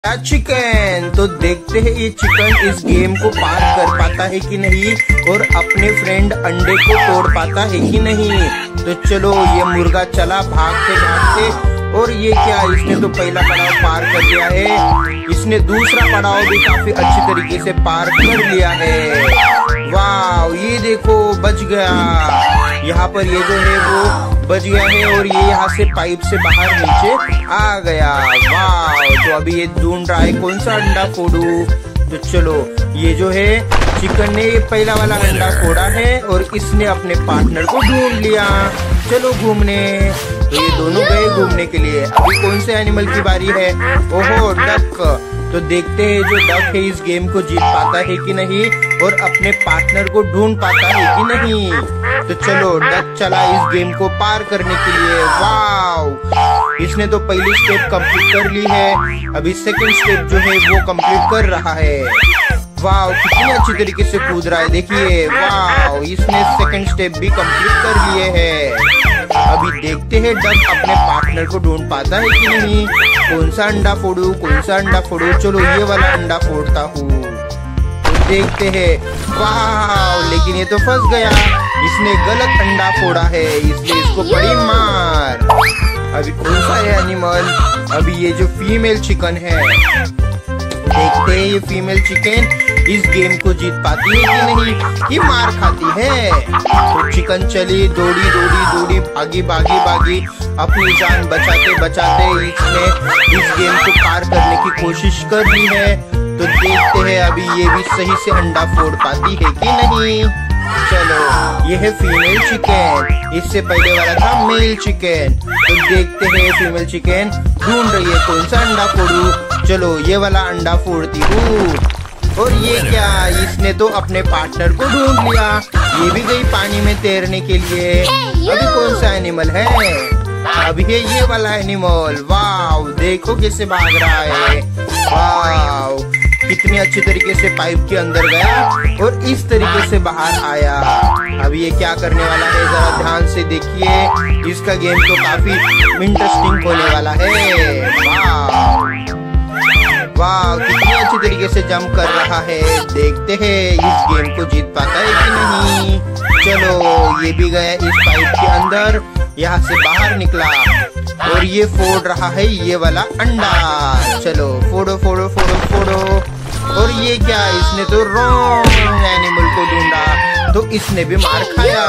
Chicken. तो देखते हैं ये चिकन इस गेम को पार कर पाता है कि नहीं और अपने फ्रेंड अंडे को तोड़ पाता है कि नहीं। तो चलो ये मुर्गा चला भागते भागते और ये क्या, इसने तो पहला पड़ाव पार कर लिया है, इसने दूसरा पड़ाव भी काफी अच्छी तरीके से पार कर लिया है। वाह, ये देखो बच गया, यहाँ पर ये जो है वो बच गया है और ये यहाँ से पाइप से बाहर नीचे आ गया। वाह, तो अभी ये ढूंढ रहा है कौन सा अंडा फोड़ू। तो चलो ये जो है चिकन ने पहला वाला अंडा फोड़ा है और इसने अपने पार्टनर को ढूंढ लिया। चलो घूमने। तो ये दोनों गए घूमने के लिए। अभी कौन से एनिमल की बारी है? ओहो, डक। तो देखते हैं जो डक है इस गेम को जीत पाता है कि नहीं और अपने पार्टनर को ढूंढ पाता है कि नहीं। तो चलो डक चला इस गेम को पार करने के लिए। वाव, इसने तो पहली स्टेप कंप्लीट कर ली है, अभी सेकंड स्टेप जो है वो कंप्लीट कर रहा है। वाव, कितनी अच्छी तरीके से कूद रहा है, देखिए। वाव, इसने सेकंड स्टेप भी कंप्लीट कर लिए है। अभी देखते हैं डक अपने पार्टनर को ढूंढ पाता है कि नहीं। कौन सा अंडा फोड़ू, कौन सा अंडा फोड़ू। चलो ये वाला अंडा फोड़ता हूँ। तो देखते हैं। वाह, लेकिन ये तो फंस गया, इसने गलत अंडा फोड़ा है, इसलिए इसको पड़ी मार। अभी कौन सा है एनिमल? अभी ये जो फीमेल चिकन है, देखते हैं ये फीमेल चिकन इस गेम को जीत पाती है कि नहीं। ये मार खाती है। तो चिकन चली, दौड़ी दौड़ी दौड़ी, भागी भागी भागी, अपनी जान बचाते बचाते इसने इस गेम को पार करने की कोशिश कर ली है। तो देखते हैं अभी ये भी सही से अंडा फोड़ पाती है कि नहीं। चलो ये है फीमेल चिकन, इससे पहले वाला था मेल चिकन। तो देखते हैं फीमेल चिकन ढूंढ रही है कौन सा अंडा फोड़ू। चलो ये वाला अंडा फोड़ती हूँ। और ये क्या, इसने तो अपने पार्टनर को ढूंढ लिया, ये भी गई पानी में तैरने के लिए। अभी कौन सा एनिमल है? अभी है ये वाला एनिमल। वाव, देखो कैसे भाग रहा है। वाव, कितनी अच्छी तरीके से पाइप के अंदर गया और इस तरीके से बाहर आया। अभी ये क्या करने वाला है, जरा ध्यान से देखिए, इसका गेम तो काफी इंटरेस्टिंग होने वाला है। वाह, कितनी अच्छी तरीके से जंप कर रहा है। देखते हैं इस गेम को जीत पाता है कि नहीं। चलो ये भी गया इस पाइप के अंदर, यहाँ से बाहर निकला और ये फोड़ रहा है ये वाला अंडा। चलो फोड़ो फोड़ो फोड़ो फोड़ो। और ये क्या, इसने तो रॉन्ग एनिमल को ढूंढा, तो इसने भी मार खाया।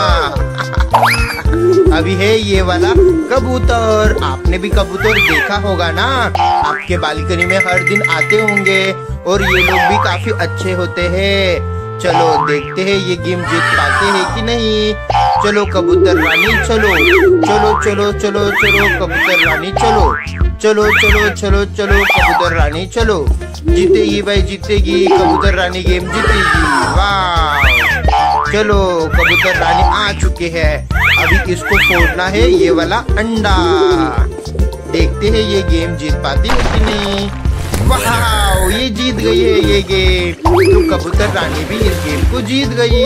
अभी है ये वाला कबूतर। आपने भी कबूतर देखा होगा ना, आपके बालकनी में हर दिन आते होंगे और ये लोग भी काफी अच्छे होते हैं। चलो देखते हैं ये गेम जीत पाते हैं कि नहीं। चलो कबूतर रानी चलो, चलो चलो चलो चलो कबूतर रानी चलो, चलो चलो चलो चलो कबूतर रानी चलो। जीतेगी भाई, जीतेगी कबूतर रानी, गेम जीतेगी। वाह, चलो कबूतर रानी आ चुके हैं, अभी इसको फोड़ना है ये वाला अंडा। देखते हैं ये गेम जीत पाती है कि नहीं। वाह, ये जीत गई है ये गेम, तो कबूतर रानी भी इस गेम को जीत गई।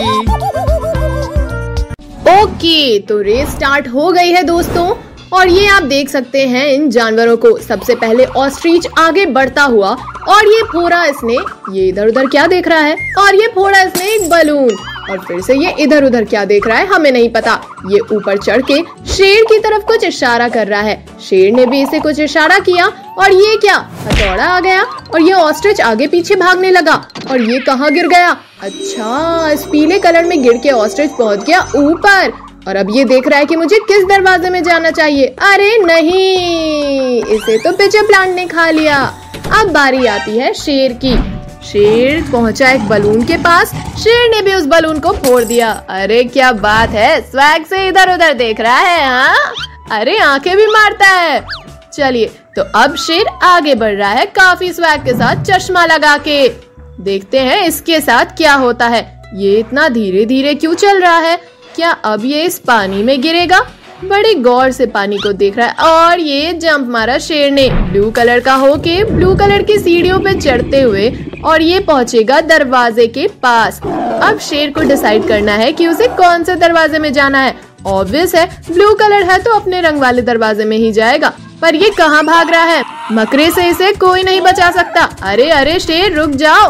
ओके, तो रेस स्टार्ट हो गई है दोस्तों, और ये आप देख सकते हैं इन जानवरों को। सबसे पहले ऑस्ट्रिच आगे बढ़ता हुआ और ये फोड़ा इसने, ये इधर उधर क्या देख रहा है, और ये फोड़ा इसने एक बलून, और फिर से ये इधर उधर क्या देख रहा है हमें नहीं पता। ये ऊपर चढ़ के शेर की तरफ कुछ इशारा कर रहा है, शेर ने भी इसे कुछ इशारा किया और ये क्या, हथौड़ा आ गया और ये ऑस्ट्रिच आगे पीछे भागने लगा। और ये कहाँ गिर गया? अच्छा, इस पीले कलर में गिर के ऑस्ट्रिच पहुंच गया ऊपर, और अब ये देख रहा है कि मुझे किस दरवाजे में जाना चाहिए। अरे नहीं, इसे तो पिचे प्लांट ने खा लिया। अब बारी आती है शेर की। शेर पहुंचा एक बलून के पास, शेर ने भी उस बलून को फोड़ दिया। अरे क्या बात है, स्वैग से इधर उधर देख रहा है। हाँ, अरे आंखें भी मारता है। चलिए, तो अब शेर आगे बढ़ रहा है काफी स्वैग के साथ, चश्मा लगा के। देखते हैं इसके साथ क्या होता है। ये इतना धीरे धीरे क्यों चल रहा है? क्या अब ये इस पानी में गिरेगा? बड़े गौर से पानी को देख रहा है और ये जंप मारा शेर ने, ब्लू कलर का होके ब्लू कलर की सीढ़ियों पे चढ़ते हुए, और ये पहुंचेगा दरवाजे के पास। अब शेर को डिसाइड करना है कि उसे कौन से दरवाजे में जाना है। ऑब्वियस है, ब्लू कलर है तो अपने रंग वाले दरवाजे में ही जाएगा। पर ये कहाँ भाग रहा है? मकरे से इसे कोई नहीं बचा सकता। अरे अरे शेर रुक जाओ।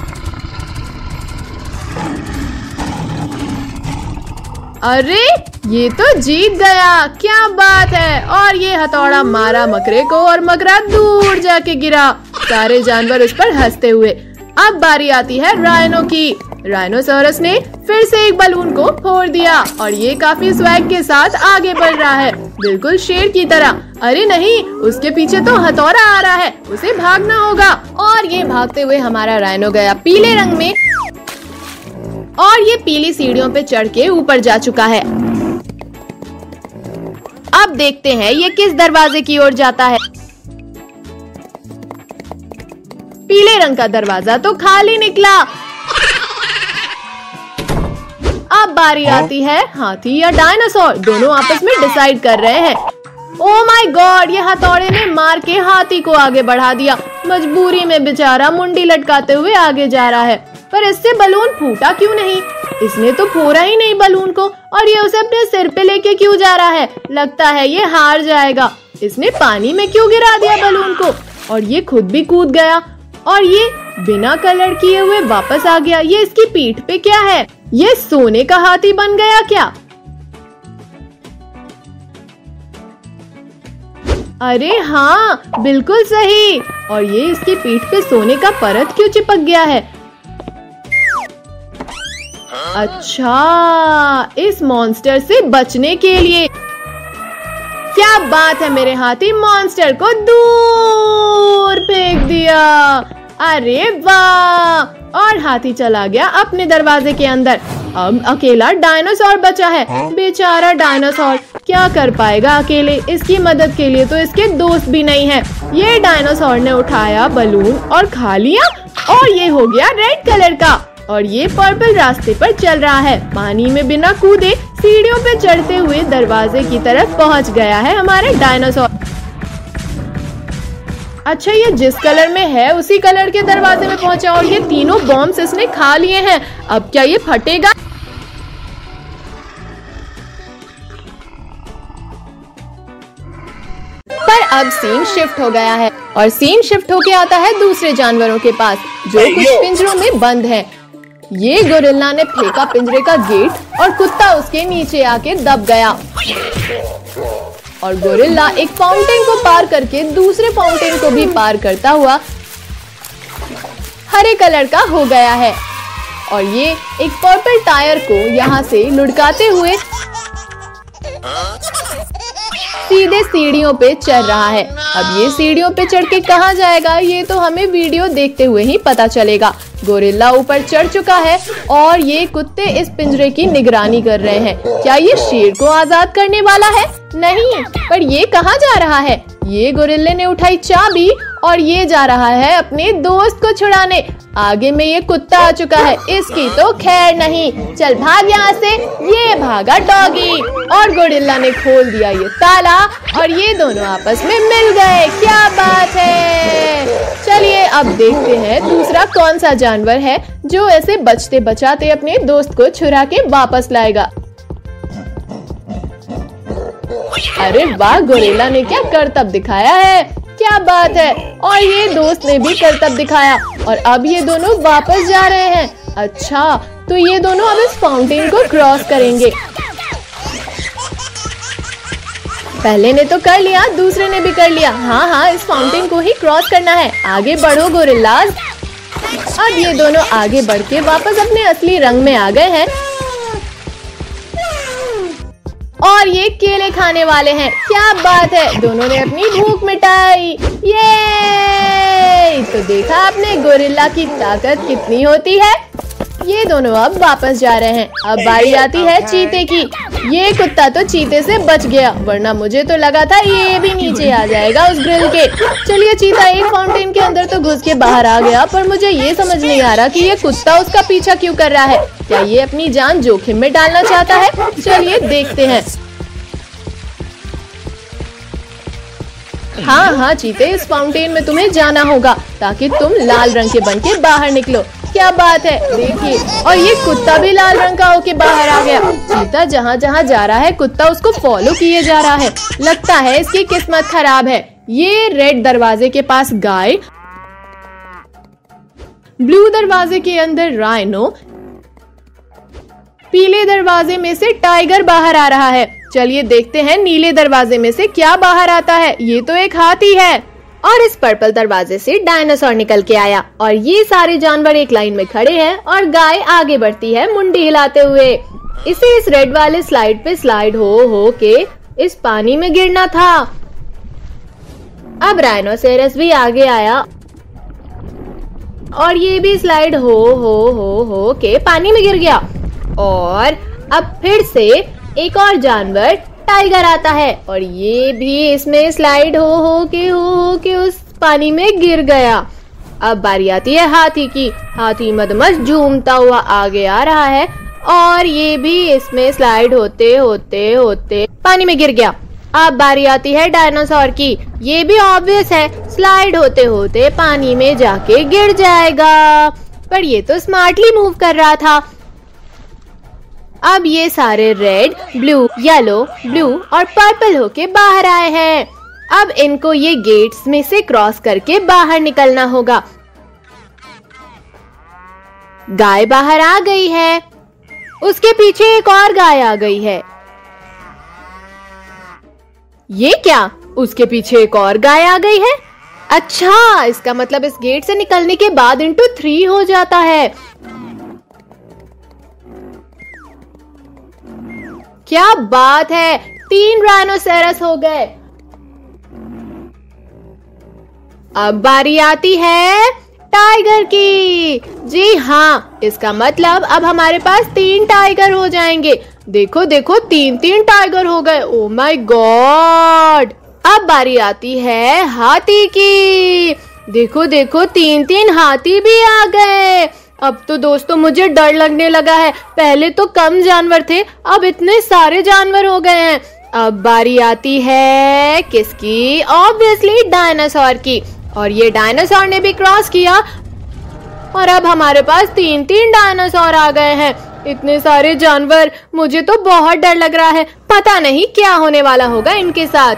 अरे ये तो जीत गया, क्या बात है। और ये हथौड़ा मारा मकरे को और मकरा दूर जाके गिरा। सारे जानवर उस पर हंसते हुए। अब बारी आती है राइनो की। राइनोसोरस ने फिर से एक बलून को फोड़ दिया और ये काफी स्वैग के साथ आगे बढ़ रहा है, बिल्कुल शेर की तरह। अरे नहीं, उसके पीछे तो हथौड़ा आ रहा है, उसे भागना होगा। और ये भागते हुए हमारा राइनो गया पीले रंग में और ये पीली सीढ़ियों पे चढ़ के ऊपर जा चुका है। अब देखते हैं ये किस दरवाजे की ओर जाता है। पीले रंग का दरवाजा तो खाली निकला। अब बारी आती है हाथी या डायनासोर, दोनों आपस में डिसाइड कर रहे हैं। ओह माय गॉड, ये हथौड़े ने मार के हाथी को आगे बढ़ा दिया। मजबूरी में बेचारा मुंडी लटकाते हुए आगे जा रहा है। पर इससे बलून फूटा क्यों नहीं? इसने तो फोड़ा ही नहीं बलून को और ये उसे अपने सिर पे लेके क्यों जा रहा है? लगता है ये हार जाएगा। इसने पानी में क्यों गिरा दिया बलून को? और ये खुद भी कूद गया और ये बिना कलर किए हुए वापस आ गया। ये इसकी पीठ पे क्या है? ये सोने का हाथी बन गया क्या? अरे हाँ, बिल्कुल सही। और ये इसकी पीठ पे सोने का परत क्यों चिपक गया है? अच्छा, इस मॉन्स्टर से बचने के लिए। क्या बात है मेरे हाथी, मॉन्स्टर को दूर फेंक दिया। अरे वाह, और हाथी चला गया अपने दरवाजे के अंदर। अब अकेला डायनासोर बचा है। बेचारा डायनासोर क्या कर पाएगा अकेले? इसकी मदद के लिए तो इसके दोस्त भी नहीं है। ये डायनासोर ने उठाया बलून और खा लिया और ये हो गया रेड कलर का। और ये पर्पल रास्ते पर चल रहा है। पानी में बिना कूदे सीढ़ियों पे चढ़ते हुए दरवाजे की तरफ पहुंच गया है हमारे डायनासोर। अच्छा, ये जिस कलर में है उसी कलर के दरवाजे में पहुंचा और ये तीनों बॉम्ब्स इसने खा लिए हैं। अब क्या ये फटेगा? पर अब सीन शिफ्ट हो गया है और सीन शिफ्ट होके आता है दूसरे जानवरों के पास जो कुछ पिंजरों में बंद हैं। ये गोरिल्ला ने फेंका पिंजरे का गेट और कुत्ता उसके नीचे आके दब गया और गोरिल्ला एक फाउंटेन को पार करके दूसरे फाउंटेन को भी पार करता हुआ हरे कलर का हो गया है और ये एक पर्पल टायर को यहाँ से लुढ़काते हुए सीधे सीढ़ियों पे चढ़ रहा है। अब ये सीढ़ियों पे चढ़ के कहाँ जाएगा ये तो हमें वीडियो देखते हुए ही पता चलेगा। गोरिल्ला ऊपर चढ़ चुका है और ये कुत्ते इस पिंजरे की निगरानी कर रहे हैं। क्या ये शेर को आजाद करने वाला है? नहीं, पर ये कहाँ जा रहा है? ये गोरिल्ले ने उठाई चाबी और ये जा रहा है अपने दोस्त को छुड़ाने। आगे में ये कुत्ता आ चुका है, इसकी तो खैर नहीं। चल भाग यहाँ से। ये भागा डॉगी और गोरिल्ला ने खोल दिया ये ताला और ये दोनों आपस में मिल गए। क्या बात है। चलिए अब देखते हैं दूसरा कौन सा जानवर है जो ऐसे बचते बचाते अपने दोस्त को छुड़ा के वापस लाएगा। अरे वाह, गोरिल्ला ने क्या करतब दिखाया है। क्या बात है। और ये दोस्त ने भी करतब दिखाया और अब ये दोनों वापस जा रहे हैं। अच्छा, तो ये दोनों अब इस फाउंटेन को क्रॉस करेंगे। पहले ने तो कर लिया, दूसरे ने भी कर लिया। हाँ हाँ, इस फाउंटेन को ही क्रॉस करना है। आगे बढ़ो गोरिल्लास। अब ये दोनों आगे बढ़ के वापस अपने असली रंग में आ गए हैं और ये केले खाने वाले हैं। क्या बात है, दोनों ने अपनी भूख मिटाई। ये तो देखा आपने गोरिल्ला की ताकत कितनी होती है। ये दोनों अब वापस जा रहे हैं। अब बारी आती है चीते की। ये कुत्ता तो चीते से बच गया, वरना मुझे तो लगा था ये भी नीचे आ जाएगा उस ग्रिल के। चलिए, चीता एक फाउंटेन के अंदर तो घुस के बाहर आ गया, पर मुझे ये समझ नहीं आ रहा कि ये कुत्ता उसका पीछा क्यों कर रहा है। क्या ये अपनी जान जोखिम में डालना चाहता है? चलिए देखते हैं। हाँ हाँ चीते, इस फाउंटेन में तुम्हें जाना होगा ताकि तुम लाल रंग के बन के बाहर निकलो। क्या बात है, देखिए। और ये कुत्ता भी लाल रंग का होके बाहर आ गया। चीता जहाँ जहाँ जा रहा है कुत्ता उसको फॉलो किए जा रहा है। लगता है इसकी किस्मत खराब है। ये रेड दरवाजे के पास गाय, ब्लू दरवाजे के अंदर राइनो, पीले दरवाजे में से टाइगर बाहर आ रहा है। चलिए देखते हैं नीले दरवाजे में से क्या बाहर आता है। ये तो एक हाथी है। और इस पर्पल दरवाजे से डायनासोर निकल के आया और ये सारे जानवर एक लाइन में खड़े हैं और गाय आगे बढ़ती है मुंडी हिलाते हुए। इसे इस रेड वाले स्लाइड पे स्लाइड हो के इस पानी में गिरना था। अब राइनोसेरस भी आगे आया और ये भी स्लाइड हो के पानी में गिर गया। और अब फिर से एक और जानवर टाइगर आता है और ये भी इसमें स्लाइड हो के उस पानी में गिर गया। अब बारी आती है हाथी की। हाथी मदमस्त झूमता हुआ आगे आ रहा है और ये भी इसमें स्लाइड होते पानी में गिर गया। अब बारी आती है डायनासोर की। ये भी ऑब्वियस है, स्लाइड होते पानी में जाके गिर जाएगा, पर ये तो स्मार्टली मूव कर रहा था। अब ये सारे रेड, ब्लू, येलो, ब्लू और पर्पल होके बाहर आए हैं। अब इनको ये गेट्स में से क्रॉस करके बाहर निकलना होगा। गाय बाहर आ गई है, उसके पीछे एक और गाय आ गई है। ये क्या, उसके पीछे एक और गाय आ गई है? अच्छा, इसका मतलब इस गेट से निकलने के बाद इंटू 3 हो जाता है। क्या बात है, 3 राइनोसेरस हो गए। अब बारी आती है टाइगर की। जी हाँ, इसका मतलब अब हमारे पास 3 टाइगर हो जाएंगे। देखो देखो, 3 टाइगर हो गए। Oh my god. अब बारी आती है हाथी की। देखो देखो, 3 हाथी भी आ गए। अब तो दोस्तों मुझे डर लगने लगा है। पहले तो कम जानवर थे, अब इतने सारे जानवर हो गए हैं। अब बारी आती है किसकी? ऑब्वियसली डायनासोर की। और ये डायनासोर ने भी क्रॉस किया और अब हमारे पास 3 डायनासोर आ गए हैं। इतने सारे जानवर, मुझे तो बहुत डर लग रहा है। पता नहीं क्या होने वाला होगा इनके साथ।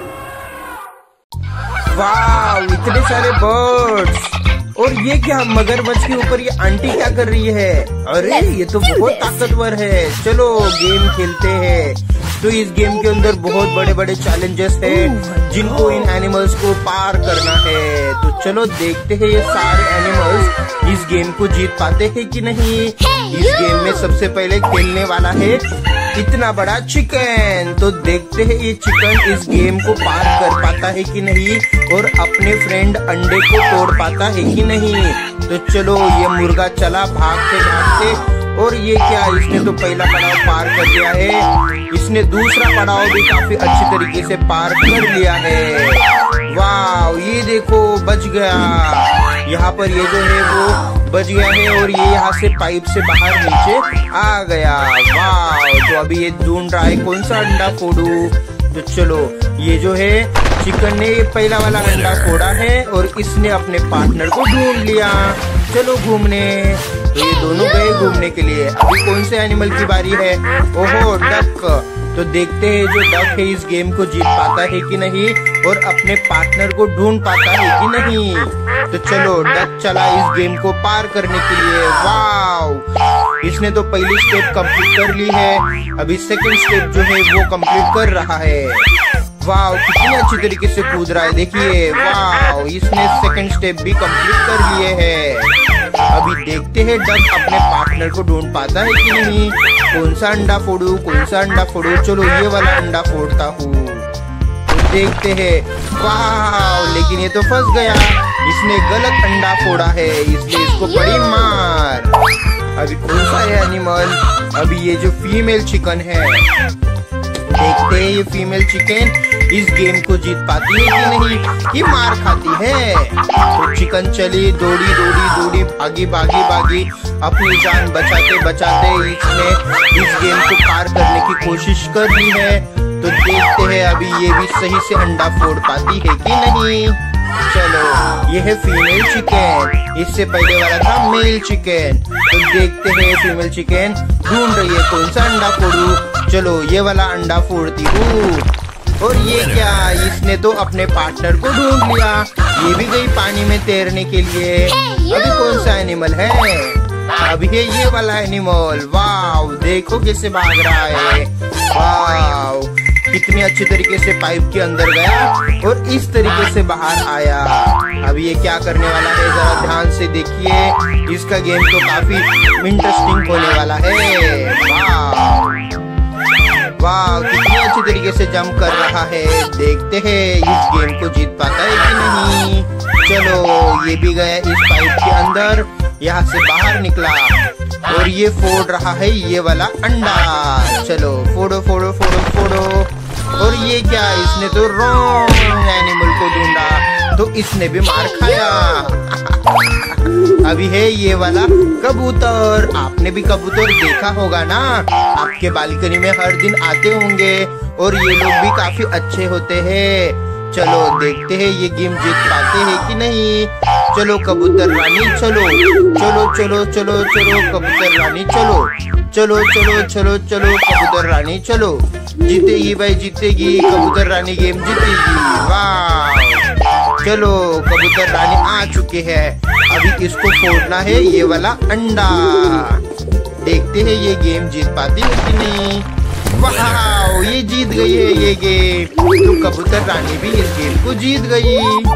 वाह, इतने सारे बर्ड्स। और ये क्या, मगरमच्छ के ऊपर ये आंटी क्या कर रही है? अरे ये तो बहुत ताकतवर है। चलो गेम खेलते हैं। तो इस गेम के अंदर बहुत बड़े बड़े चैलेंजेस है जिनको इन एनिमल्स को पार करना है। तो चलो देखते हैं ये सारे एनिमल्स इस गेम को जीत पाते हैं कि नहीं। इस गेम में सबसे पहले खेलने वाला है इतना बड़ा चिकन। तो देखते हैं ये चिकन इस गेम को पार कर पाता है कि नहीं और अपने फ्रेंड अंडे को तोड़ पाता है कि नहीं। तो चलो, ये मुर्गा चला भागते और ये क्या, इसने तो पहला पड़ाव पार कर लिया है। इसने दूसरा पड़ाव भी काफी अच्छी तरीके से पार कर लिया है। वाह, ये देखो बच गया। यहाँ पर ये जो है वो बच गया है और ये यहाँ से पाइप से बाहर नीचे आ गया। वाह, तो अभी ये ढूंढ रहा है कौन सा अंडा फोड़ू। तो चलो, ये जो है चिकन ने पहला वाला अंडा फोड़ा है और इसने अपने पार्टनर को ढूंढ लिया। चलो घूमने। तो ये दोनों गए घूमने के लिए। अभी कौन से एनिमल की बारी है? ओहो, डक। तो देखते हैं जो डक है इस गेम को जीत पाता है कि नहीं और अपने पार्टनर को ढूंढ पाता है कि नहीं। तो चलो, डक चला इस गेम को पार करने के लिए। वाव, इसने तो पहली स्टेप कंप्लीट कर ली है। अभी सेकंड स्टेप जो है वो कंप्लीट कर रहा है। वाव, कितनी अच्छी तरीके से कूद रहा है, देखिए। वाव, इसने सेकंड स्टेप भी कंप्लीट कर लिए है। अभी देखते हैं डक अपने पार्टनर को ढूंढ पाता है कि नहीं। कौन सा अंडा फोड़ू, कौन सा अंडा फोड़ू। चलो, ये वाला अंडा फोड़ता हूँ। तो देखते हैं। वाह, लेकिन ये तो फंस गया। इसने गलत अंडा फोड़ा है, इसलिए इसको पड़ी मार। अभी कौन सा है एनिमल? अभी ये जो फीमेल चिकन है, देखते हैं ये फीमेल चिकन इस गेम को जीत पाती है कि नहीं, कि मार खाती है। तो चिकन चली, दौड़ी, भागी, अपनी जान बचाते इसने इस गेम को पार करने की कोशिश कर ली है। तो देखते हैं अभी ये भी सही से अंडा फोड़ पाती है कि नहीं। चलो ये है फीमेल चिकन, इससे पहले वाला था मेल चिकन। तो देखते हैं फीमेल चिकन ढूंढ रही है कौन सा अंडा फोड़ू। चलो ये वाला अंडा फोड़ती हूँ। और ये क्या, इसने तो अपने पार्टनर को ढूंढ लिया। ये भी गई पानी में तैरने के लिए। अभी कौन सा एनिमल है? अभी है ये वाला एनिमल। वाव, देखो कैसे भाग रहा है। वाव, कितनी अच्छी तरीके से पाइप के अंदर गया और इस तरीके से बाहर आया। अब ये क्या करने वाला है जरा ध्यान से देखिए। इसका गेम तो काफी इंटरेस्टिंग होने वाला है। वाह, कितनी अच्छी तरीके से जंप कर रहा है। देखते हैं इस गेम को जीत पाता है कि नहीं। चलो ये भी गया इस पाइप के अंदर, यहाँ से बाहर निकला और ये फोड़ रहा है ये वाला अंडा। चलो फोड़ो फोड़ो फोड़ो फोड़ो। और ये क्या, इसने तो रॉन्ग एनिमल को ढूंढा तो इसने भी मार खाया। अभी है ये वाला कबूतर। आपने भी कबूतर देखा होगा ना, आपके बालकनी में हर दिन आते होंगे और ये लोग भी काफी अच्छे होते हैं। चलो देखते हैं ये गेम जीत पाते हैं कि नहीं। चलो कबूतर रानी चलो चलो चलो चलो चलो कबूतर रानी चलो चलो चलो चलो चलो कबूतर रानी चलो। जीतेगी भाई जीतेगी, कबूतर रानी गेम जीतेगी। वाह, चलो कबूतर रानी आ चुके हैं। अभी इसको फोड़ना है ये वाला अंडा। देखते हैं ये गेम जीत पाती है कि नहीं। वाह, ये जीत गई है ये गेम। तो कबूतर रानी भी इस गेम को जीत गई।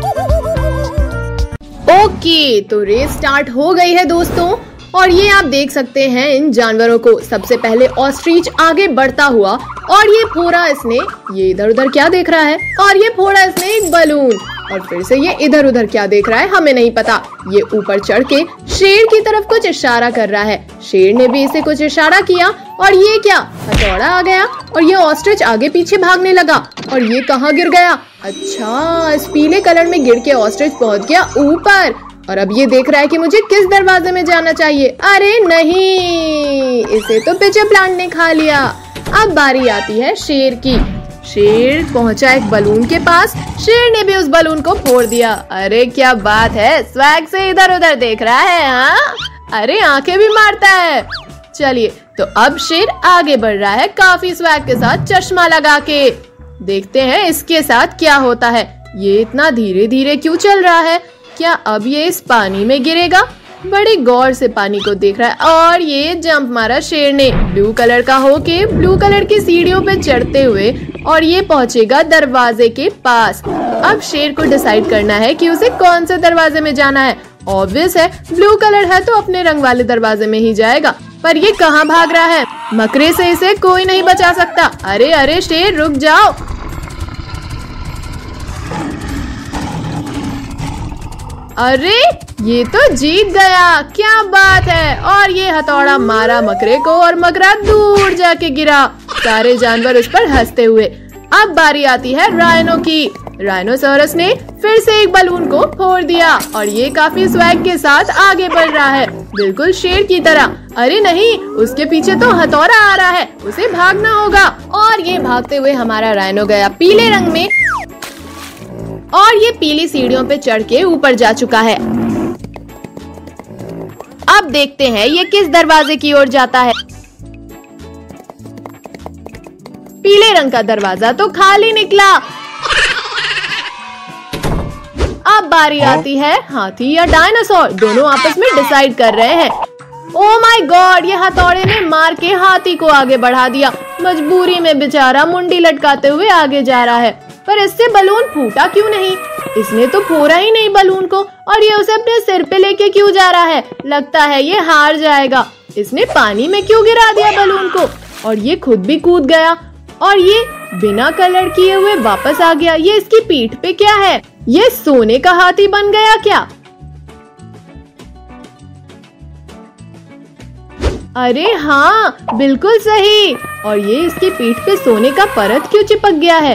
ओके, तो रेस स्टार्ट हो गई है दोस्तों। और ये आप देख सकते हैं इन जानवरों को। सबसे पहले ऑस्ट्रिच आगे बढ़ता हुआ और ये फोड़ा इसने, ये इधर उधर क्या देख रहा है, और ये फोड़ा इसने एक बलून। और फिर से ये इधर उधर क्या देख रहा है हमें नहीं पता। ये ऊपर चढ़ के शेर की तरफ कुछ इशारा कर रहा है। शेर ने भी इसे कुछ इशारा किया और ये क्या, हथौड़ा आ गया और ये ऑस्ट्रिच आगे पीछे भागने लगा। और ये कहाँ गिर गया? अच्छा, इस पीले कलर में गिर के ऑस्ट्रिच पहुंच गया ऊपर। और अब ये देख रहा है कि मुझे किस दरवाजे में जाना चाहिए। अरे नहीं, इसे तो पिचर प्लांट ने खा लिया। अब बारी आती है शेर की। शेर पहुंचा एक बलून के पास। शेर ने भी उस बलून को फोड़ दिया। अरे क्या बात है, स्वैग से इधर उधर देख रहा है। हाँ, अरे आंखें भी मारता है। चलिए, तो अब शेर आगे बढ़ रहा है काफी स्वैग के साथ, चश्मा लगा के। देखते हैं इसके साथ क्या होता है। ये इतना धीरे धीरे क्यों चल रहा है? क्या अब ये इस पानी में गिरेगा? बड़ी गौर से पानी को देख रहा है और ये जंप मारा शेर ने ब्लू कलर का होके ब्लू कलर की सीढ़ियों पे चढ़ते हुए, और ये पहुंचेगा दरवाजे के पास। अब शेर को डिसाइड करना है कि उसे कौन से दरवाजे में जाना है। ऑब्वियस है, ब्लू कलर है तो अपने रंग वाले दरवाजे में ही जाएगा। पर ये कहाँ भाग रहा है? मकरे से इसे कोई नहीं बचा सकता। अरे अरे शेर रुक जाओ। अरे ये तो जीत गया, क्या बात है। और ये हथौड़ा मारा मकरे को और मकरा दूर जाके गिरा। सारे जानवर उस पर हंसते हुए। अब बारी आती है राइनो की। राइनोसोरस ने फिर से एक बलून को फोड़ दिया और ये काफी स्वैग के साथ आगे बढ़ रहा है, बिल्कुल शेर की तरह। अरे नहीं, उसके पीछे तो हथौड़ा आ रहा है, उसे भागना होगा। और ये भागते हुए हमारा राइनो गया पीले रंग में और ये पीली सीढ़ियों पे चढ़ के ऊपर जा चुका है। अब देखते हैं ये किस दरवाजे की ओर जाता है। पीले रंग का दरवाजा तो खाली निकला। अब बारी आती है हाथी या डायनासोर। दोनों आपस में डिसाइड कर रहे हैं। ओह माय गॉड, ये हथौड़े ने मार के हाथी को आगे बढ़ा दिया। मजबूरी में बेचारा मुंडी लटकाते हुए आगे जा रहा है। पर इससे बलून फूटा क्यों नहीं? इसने तो फोड़ा ही नहीं बलून को, और ये उसे अपने सिर पे लेके क्यों जा रहा है? लगता है ये हार जाएगा। इसने पानी में क्यों गिरा दिया बलून को? और ये खुद भी कूद गया और ये बिना कलर किए हुए वापस आ गया। ये इसकी पीठ पे क्या है? ये सोने का हाथी बन गया क्या? अरे हाँ, बिल्कुल सही। और ये इसकी पीठ पे सोने का परत क्यों चिपक गया है?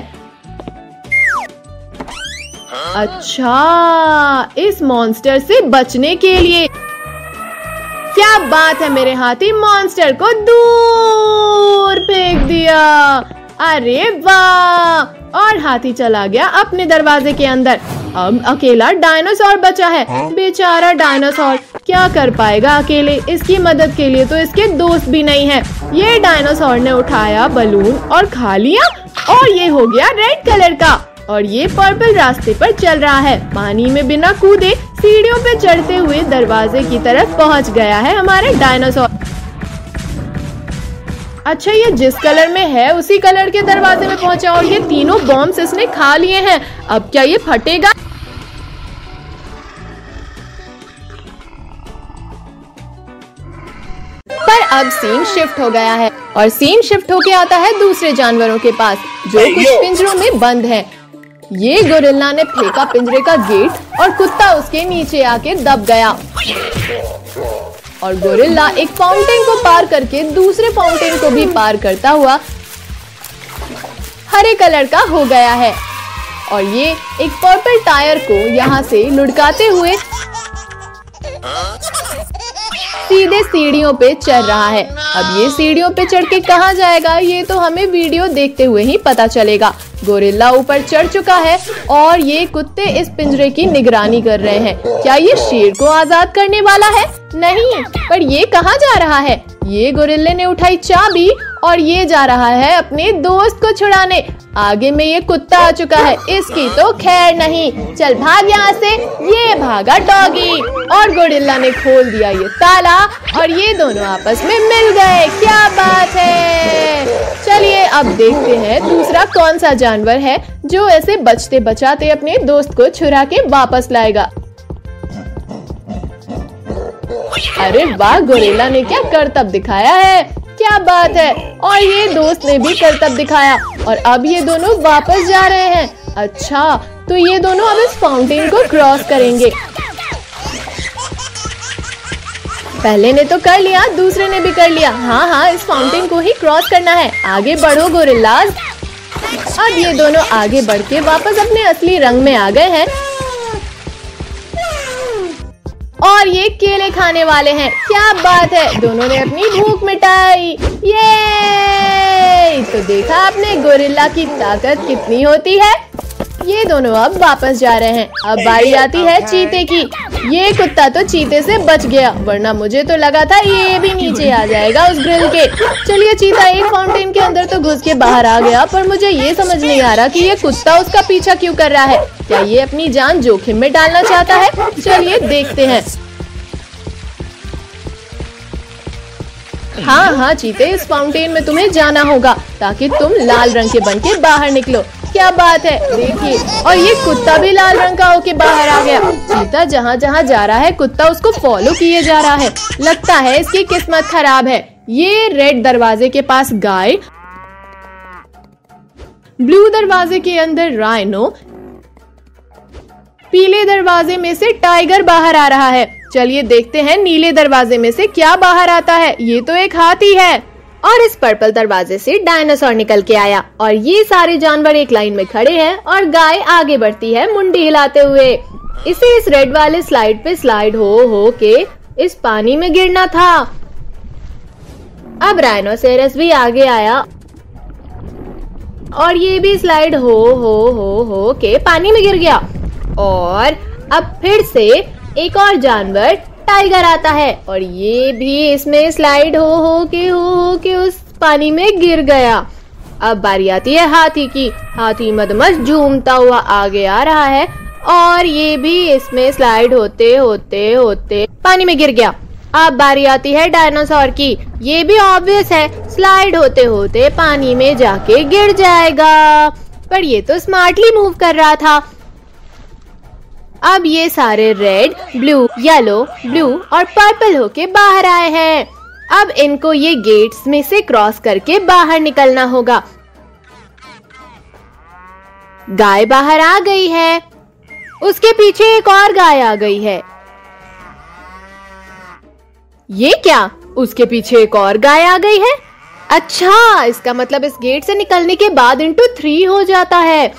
अच्छा, इस मॉन्स्टर से बचने के लिए। क्या बात है, मेरे हाथी मॉन्स्टर को दूर फेंक दिया। अरे वाह! और हाथी चला गया अपने दरवाजे के अंदर। अब अकेला डायनासोर बचा है। बेचारा डायनासोर क्या कर पाएगा अकेले। इसकी मदद के लिए तो इसके दोस्त भी नहीं है। ये डायनासोर ने उठाया बलून और खा लिया और ये हो गया रेड कलर का। और ये पर्पल रास्ते पर चल रहा है। पानी में बिना कूदे सीढ़ियों पे चढ़ते हुए दरवाजे की तरफ पहुंच गया है हमारे डायनासोर। अच्छा, ये जिस कलर में है उसी कलर के दरवाजे में पहुंचा और ये तीनों बॉम्ब्स इसने खा लिए हैं। अब क्या ये फटेगा? पर अब सीन शिफ्ट हो गया है और सीन शिफ्ट होके आता है दूसरे जानवरों के पास जो कुछ पिंजरों में बंद हैं। ये गोरिल्ला ने फेंका पिंजरे का गेट और कुत्ता उसके नीचे आके दब गया और गोरिल्ला एक फाउंटेन को पार करके दूसरे फाउंटेन को भी पार करता हुआ हरे कलर का हो गया है और ये एक पर्पल टायर को यहाँ से लुढ़काते हुए सीधे सीढ़ियों पे चढ़ रहा है। अब ये सीढ़ियों पे चढ़ के कहाँ जाएगा ये तो हमें वीडियो देखते हुए ही पता चलेगा। गोरिल्ला ऊपर चढ़ चुका है और ये कुत्ते इस पिंजरे की निगरानी कर रहे हैं। क्या ये शेर को आजाद करने वाला है? नहीं, पर ये कहाँ जा रहा है? ये गोरिल्ले ने उठाई चाबी और ये जा रहा है अपने दोस्त को छुड़ाने। आगे में ये कुत्ता आ चुका है, इसकी तो खैर नहीं। चल भाग यहाँ से। ये भागा डॉगी और गोरिल्ला ने खोल दिया ये ताला और ये दोनों आपस में मिल गए। क्या बात है। चलिए अब देखते हैं दूसरा कौन सा जानवर है जो ऐसे बचते बचाते अपने दोस्त को छुड़ा के वापस लाएगा। अरे वाह, गोरिल्ला ने क्या करतब दिखाया है। क्या बात है। और ये दोस्त ने भी करतब दिखाया और अब ये दोनों वापस जा रहे हैं। अच्छा, तो ये दोनों अब इस फाउंटेन को क्रॉस करेंगे। पहले ने तो कर लिया, दूसरे ने भी कर लिया। हाँ, इस फाउंटेन को ही क्रॉस करना है। आगे बढ़ो गोरिल्लाज। अब ये दोनों आगे बढ़ के वापस अपने असली रंग में आ गए हैं और ये केले खाने वाले हैं। क्या बात है, दोनों ने अपनी भूख मिटाई। ये तो देखा आपने गोरिल्ला की ताकत कितनी होती है। ये दोनों अब वापस जा रहे हैं। अब बारी आती है चीते की। ये कुत्ता तो चीते से बच गया, वरना मुझे तो लगा था ये भी नीचे आ जाएगा उस ग्रिल के। चलिए, चीता एक फाउंटेन के अंदर तो घुस के बाहर आ गया, पर मुझे ये समझ नहीं आ रहा कि ये कुत्ता उसका पीछा क्यों कर रहा है। क्या ये अपनी जान जोखिम में डालना चाहता है? चलिए देखते हैं। हाँ चीते, इस फाउंटेन में तुम्हें जाना होगा ताकि तुम लाल रंग के बन के बाहर निकलो। क्या बात है, देखिए। और ये कुत्ता भी लाल रंग का होके बाहर आ गया। चीता जहाँ जहाँ जा रहा है कुत्ता उसको फॉलो किए जा रहा है। लगता है इसकी किस्मत खराब है। ये रेड दरवाजे के पास गाय, ब्लू दरवाजे के अंदर राइनो, पीले दरवाजे में से टाइगर बाहर आ रहा है। चलिए देखते हैं नीले दरवाजे में से क्या बाहर आता है। ये तो एक हाथी है। और इस पर्पल दरवाजे से डायनासोर निकल के आया और ये सारे जानवर एक लाइन में खड़े हैं और गाय आगे बढ़ती है मुंडी हिलाते हुए। इसे इस रेड वाले स्लाइड पे स्लाइड हो के इस पानी में गिरना था। अब राइनोसेरस भी आगे आया और ये भी स्लाइड हो के पानी में गिर गया। और अब फिर से एक और जानवर टाइगर आता है और ये भी इसमें स्लाइड हो के उस पानी में गिर गया। अब बारी आती है हाथी की। हाथी मदमस्त झूमता हुआ आगे आ रहा है और ये भी इसमें स्लाइड होते पानी में गिर गया। अब बारी आती है डायनासोर की। ये भी ऑब्वियस है, स्लाइड होते पानी में जाके गिर जाएगा, पर ये तो स्मार्टली मूव कर रहा था। अब ये सारे रेड, ब्लू, येलो, ब्लू और पर्पल होके बाहर आए हैं। अब इनको ये गेट्स में से क्रॉस करके बाहर निकलना होगा। गाय बाहर आ गई है, उसके पीछे एक और गाय आ गई है। ये क्या, उसके पीछे एक और गाय आ गई है? अच्छा, इसका मतलब इस गेट से निकलने के बाद इंटू 3 हो जाता है।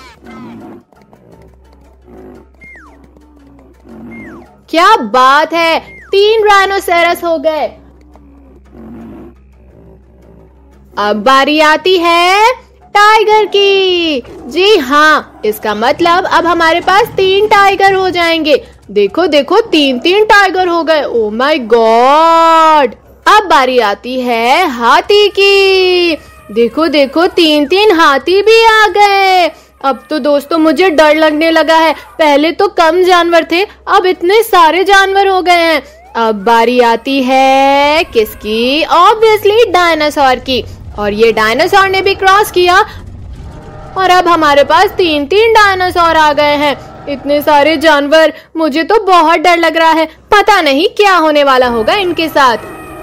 क्या बात है, 3 राइनोसेरस हो गए। अब बारी आती है टाइगर की। जी हाँ, इसका मतलब अब हमारे पास 3 टाइगर हो जाएंगे। देखो देखो 3 टाइगर हो गए। Oh my god. अब बारी आती है हाथी की। देखो देखो 3 हाथी भी आ गए। अब तो दोस्तों मुझे डर लगने लगा है। पहले तो कम जानवर थे, अब इतने सारे जानवर हो गए हैं। अब बारी आती है किसकी? ऑब्वियसली डायनासोर की। और ये डायनासोर ने भी क्रॉस किया और अब हमारे पास 3 डायनासोर आ गए हैं। इतने सारे जानवर, मुझे तो बहुत डर लग रहा है। पता नहीं क्या होने वाला होगा इनके साथ।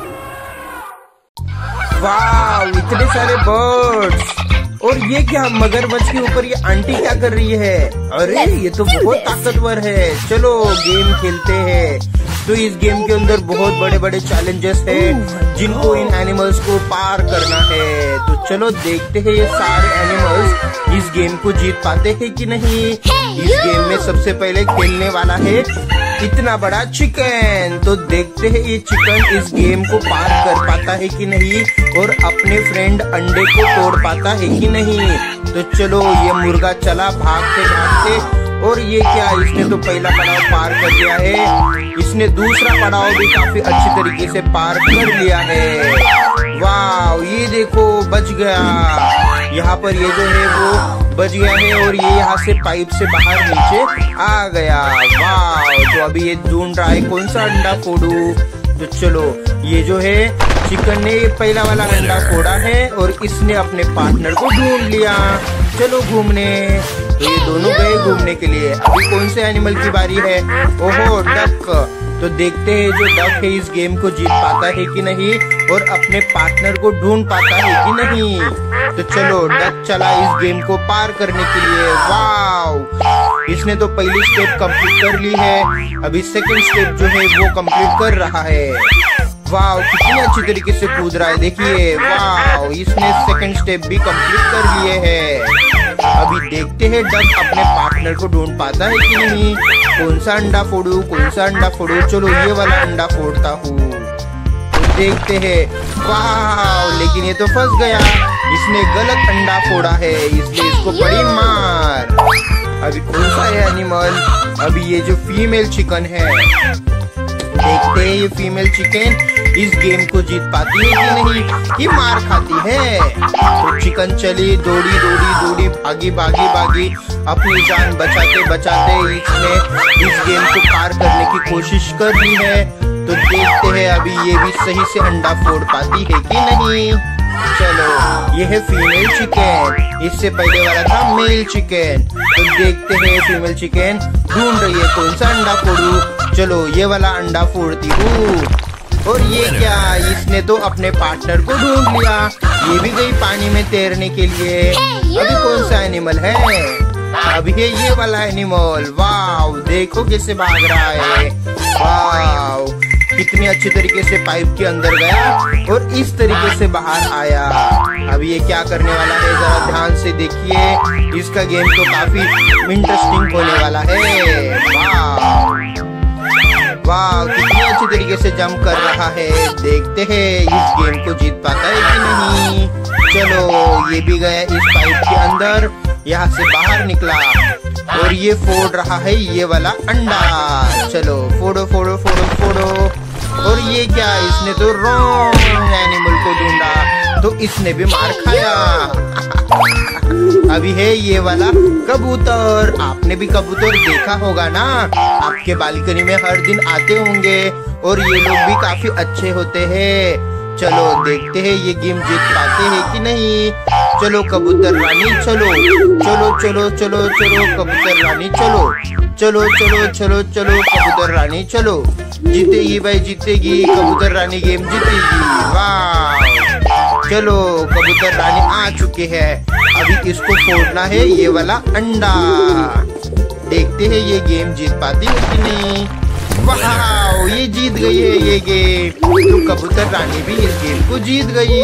वाह, इतने सारे बर्ड्स। और ये क्या मगरमच्छ के ऊपर ये आंटी क्या कर रही है? अरे ये तो बहुत ताकतवर है। चलो गेम खेलते हैं। तो इस गेम के अंदर बहुत बड़े बड़े चैलेंजेस है जिनको इन एनिमल्स को पार करना है। तो चलो देखते हैं ये सारे एनिमल्स इस गेम को जीत पाते हैं कि नहीं। इस गेम में सबसे पहले खेलने वाला है इतना बड़ा चिकन। तो देखते हैं ये चिकन इस गेम को पार कर पाता है कि नहीं और अपने फ्रेंड अंडे को तोड़ पाता है कि नहीं। तो चलो ये मुर्गा चला भागते भागते। और ये क्या, इसने तो पहला पड़ाव पार कर लिया है। इसने दूसरा पड़ाव भी काफी अच्छी तरीके से पार कर लिया है। वाह, ये देखो बच गया। यहाँ पर ये जो है वो बच गया है और ये यहाँ से पाइप से बाहर नीचे आ गया। वाह, तो अभी ये ढूंढ रहा है कौन सा अंडा फोड़ू। तो चलो ये जो है चिकन ने पहला वाला अंडा फोड़ा है और इसने अपने पार्टनर को ढूंढ लिया। चलो घूमने। तो ये दोनों गए घूमने के लिए। अभी कौन से एनिमल की बारी है? ओहो, डक। तो देखते हैं जो डक है इस गेम को जीत पाता है कि नहीं और अपने पार्टनर को ढूंढ पाता है कि नहीं। तो चलो डक चला इस गेम को पार करने के लिए। वाव, इसने तो पहली स्टेप कंप्लीट कर ली है। अभी सेकंड स्टेप जो है वो कंप्लीट कर रहा है। वाव, कितनी अच्छी तरीके से कूद रहा है। देखिए, वाव, इसने सेकंड स्टेप भी कंप्लीट कर लिए है। अभी देखते हैं डक अपने पार्टनर को ढूंढ पाता है कि नहीं। कौन सा अंडा फोड़ू, कौन सा अंडा फोड़ू। चलो ये वाला अंडा फोड़ता हूँ। तो देखते हैं। वाह, लेकिन ये तो फंस गया। इसने गलत अंडा फोड़ा है, इसलिए इसको पड़ी मार। अभी कौन सा है एनिमल? अभी ये जो फीमेल चिकन है। देखते हैं ये फीमेल चिकन इस गेम को जीत पाती है कि नहीं। ये मार खाती है। तो चिकन चली, दौड़ी दौड़ी दौड़ी, भागी भागी भागी, अपनी जान बचाते बचाते इसने इस गेम को पार करने की कोशिश कर ली है। तो देखते हैं अभी ये भी सही से अंडा फोड़ पाती है कि नहीं। चलो ये है फीमेल चिकन, इससे पहले वाला था मेल चिकन। तो देखते हैं फीमेल चिकन ढूंढ रही है कौन सा अंडा फोड़ू। चलो ये वाला अंडा फोड़ती हूँ। और ये क्या, इसने तो अपने पार्टनर को ढूंढ लिया। ये भी गई पानी में तैरने के लिए। अभी कौन सा एनिमल है? अभी है ये वाला एनिमल। वाव, देखो कैसे भाग रहा है। वाव, कितनी अच्छी तरीके से पाइप के अंदर गया और इस तरीके से बाहर आया। अभी ये क्या करने वाला है जरा ध्यान से देखिए। इसका गेम तो काफी इंटरेस्टिंग होने वाला है। वाह, कितनी अच्छी तरीके से जंप कर रहा है। देखते हैं इस गेम को जीत पाता है कि नहीं। चलो ये भी गया इस पाइप के अंदर, यहाँ से बाहर निकला और ये फोड़ रहा है ये वाला अंडा। चलो फोड़ो फोड़ो फोड़ो फोड़ो। और ये क्या, इसने तो रॉन्ग एनिमल को ढूंढा तो इसने भी मार खाया। अभी है ये वाला कबूतर। आपने भी कबूतर देखा होगा ना, आपके बालकनी में हर दिन आते होंगे और ये लोग भी काफी अच्छे होते हैं। चलो देखते हैं ये गेम जीत पाते हैं कि नहीं। चलो कबूतर रानी चलो, चलो चलो चलो चलो कबूतर रानी चलो, चलो चलो चलो चलो कबूतर रानी चलो। जीतेगी भाई जीतेगी, कबूतर रानी गेम जीतेगी। वाह, चलो कबूतर रानी आ चुके हैं। अभी इसको फोड़ना है ये वाला अंडा। देखते हैं ये गेम जीत पाती है कि नहीं। वाह, ये जीत गई है ये गेम। तो कबूतर रानी भी इस गेम को जीत गई।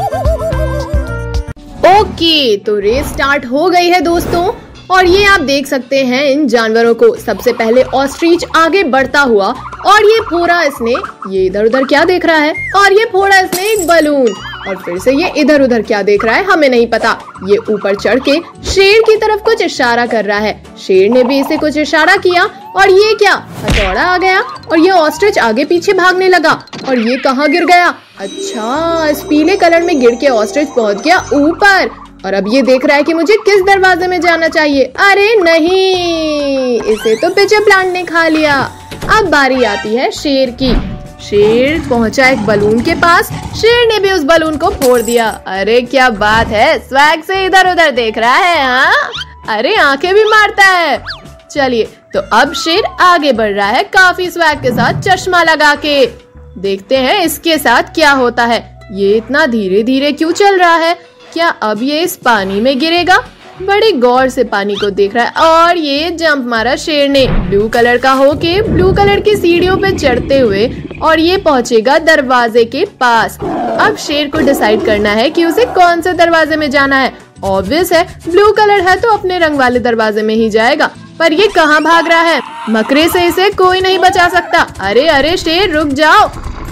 ओके, तो रेस स्टार्ट हो गई है दोस्तों। और ये आप देख सकते हैं इन जानवरों को। सबसे पहले ऑस्ट्रिच आगे बढ़ता हुआ और ये फोड़ा इसने, ये इधर उधर क्या देख रहा है, और ये फोड़ा इसने एक बलून। और फिर से ये इधर उधर क्या देख रहा है हमें नहीं पता। ये ऊपर चढ़ के शेर की तरफ कुछ इशारा कर रहा है। शेर ने भी इसे कुछ इशारा किया और ये क्या, हथौड़ा आ गया और ये ऑस्ट्रिच आगे पीछे भागने लगा। और ये कहाँ गिर गया? अच्छा, इस पीले कलर में गिर के ऑस्ट्रिच पहुंच गया ऊपर और अब ये देख रहा है कि मुझे किस दरवाजे में जाना चाहिए। अरे नहीं, इसे तो पिचर प्लांट ने खा लिया। अब बारी आती है शेर की। शेर पहुंचा एक बलून के पास। शेर ने भी उस बलून को फोड़ दिया। अरे क्या बात है, स्वैग से इधर उधर देख रहा है। हाँ, अरे आंखें भी मारता है। चलिए, तो अब शेर आगे बढ़ रहा है काफी स्वैग के साथ, चश्मा लगा के। देखते हैं इसके साथ क्या होता है। ये इतना धीरे धीरे क्यों चल रहा है? क्या अब ये इस पानी में गिरेगा? बड़े गौर से पानी को देख रहा है और ये जंप मारा शेर ने ब्लू कलर का होके ब्लू कलर की सीढ़ियों पे चढ़ते हुए और ये पहुंचेगा दरवाजे के पास। अब शेर को डिसाइड करना है कि उसे कौन से दरवाजे में जाना है। ऑब्वियस है, ब्लू कलर है तो अपने रंग वाले दरवाजे में ही जाएगा। पर ये कहाँ भाग रहा है? मकरे से इसे कोई नहीं बचा सकता। अरे अरे शेर, रुक जाओ।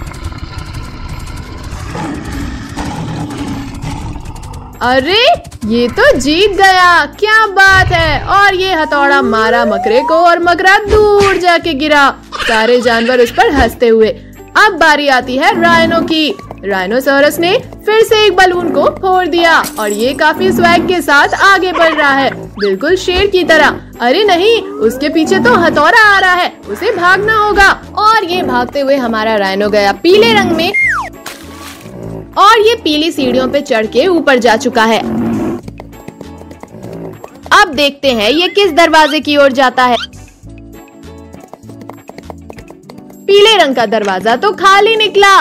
अरे ये तो जीत गया, क्या बात है। और ये हथौड़ा मारा मकरे को और मकरा दूर जाके गिरा। सारे जानवर उस पर हंसते हुए। अब बारी आती है राइनो की। राइनोसोरस ने फिर से एक बलून को फोड़ दिया और ये काफी स्वैग के साथ आगे बढ़ रहा है, बिल्कुल शेर की तरह। अरे नहीं, उसके पीछे तो हथौड़ा आ रहा है, उसे भागना होगा। और ये भागते हुए हमारा राइनो गया पीले रंग में और ये पीली सीढ़ियों पे चढ़ के ऊपर जा चुका है। अब देखते हैं ये किस दरवाजे की ओर जाता है। पीले रंग का दरवाजा तो खाली निकला।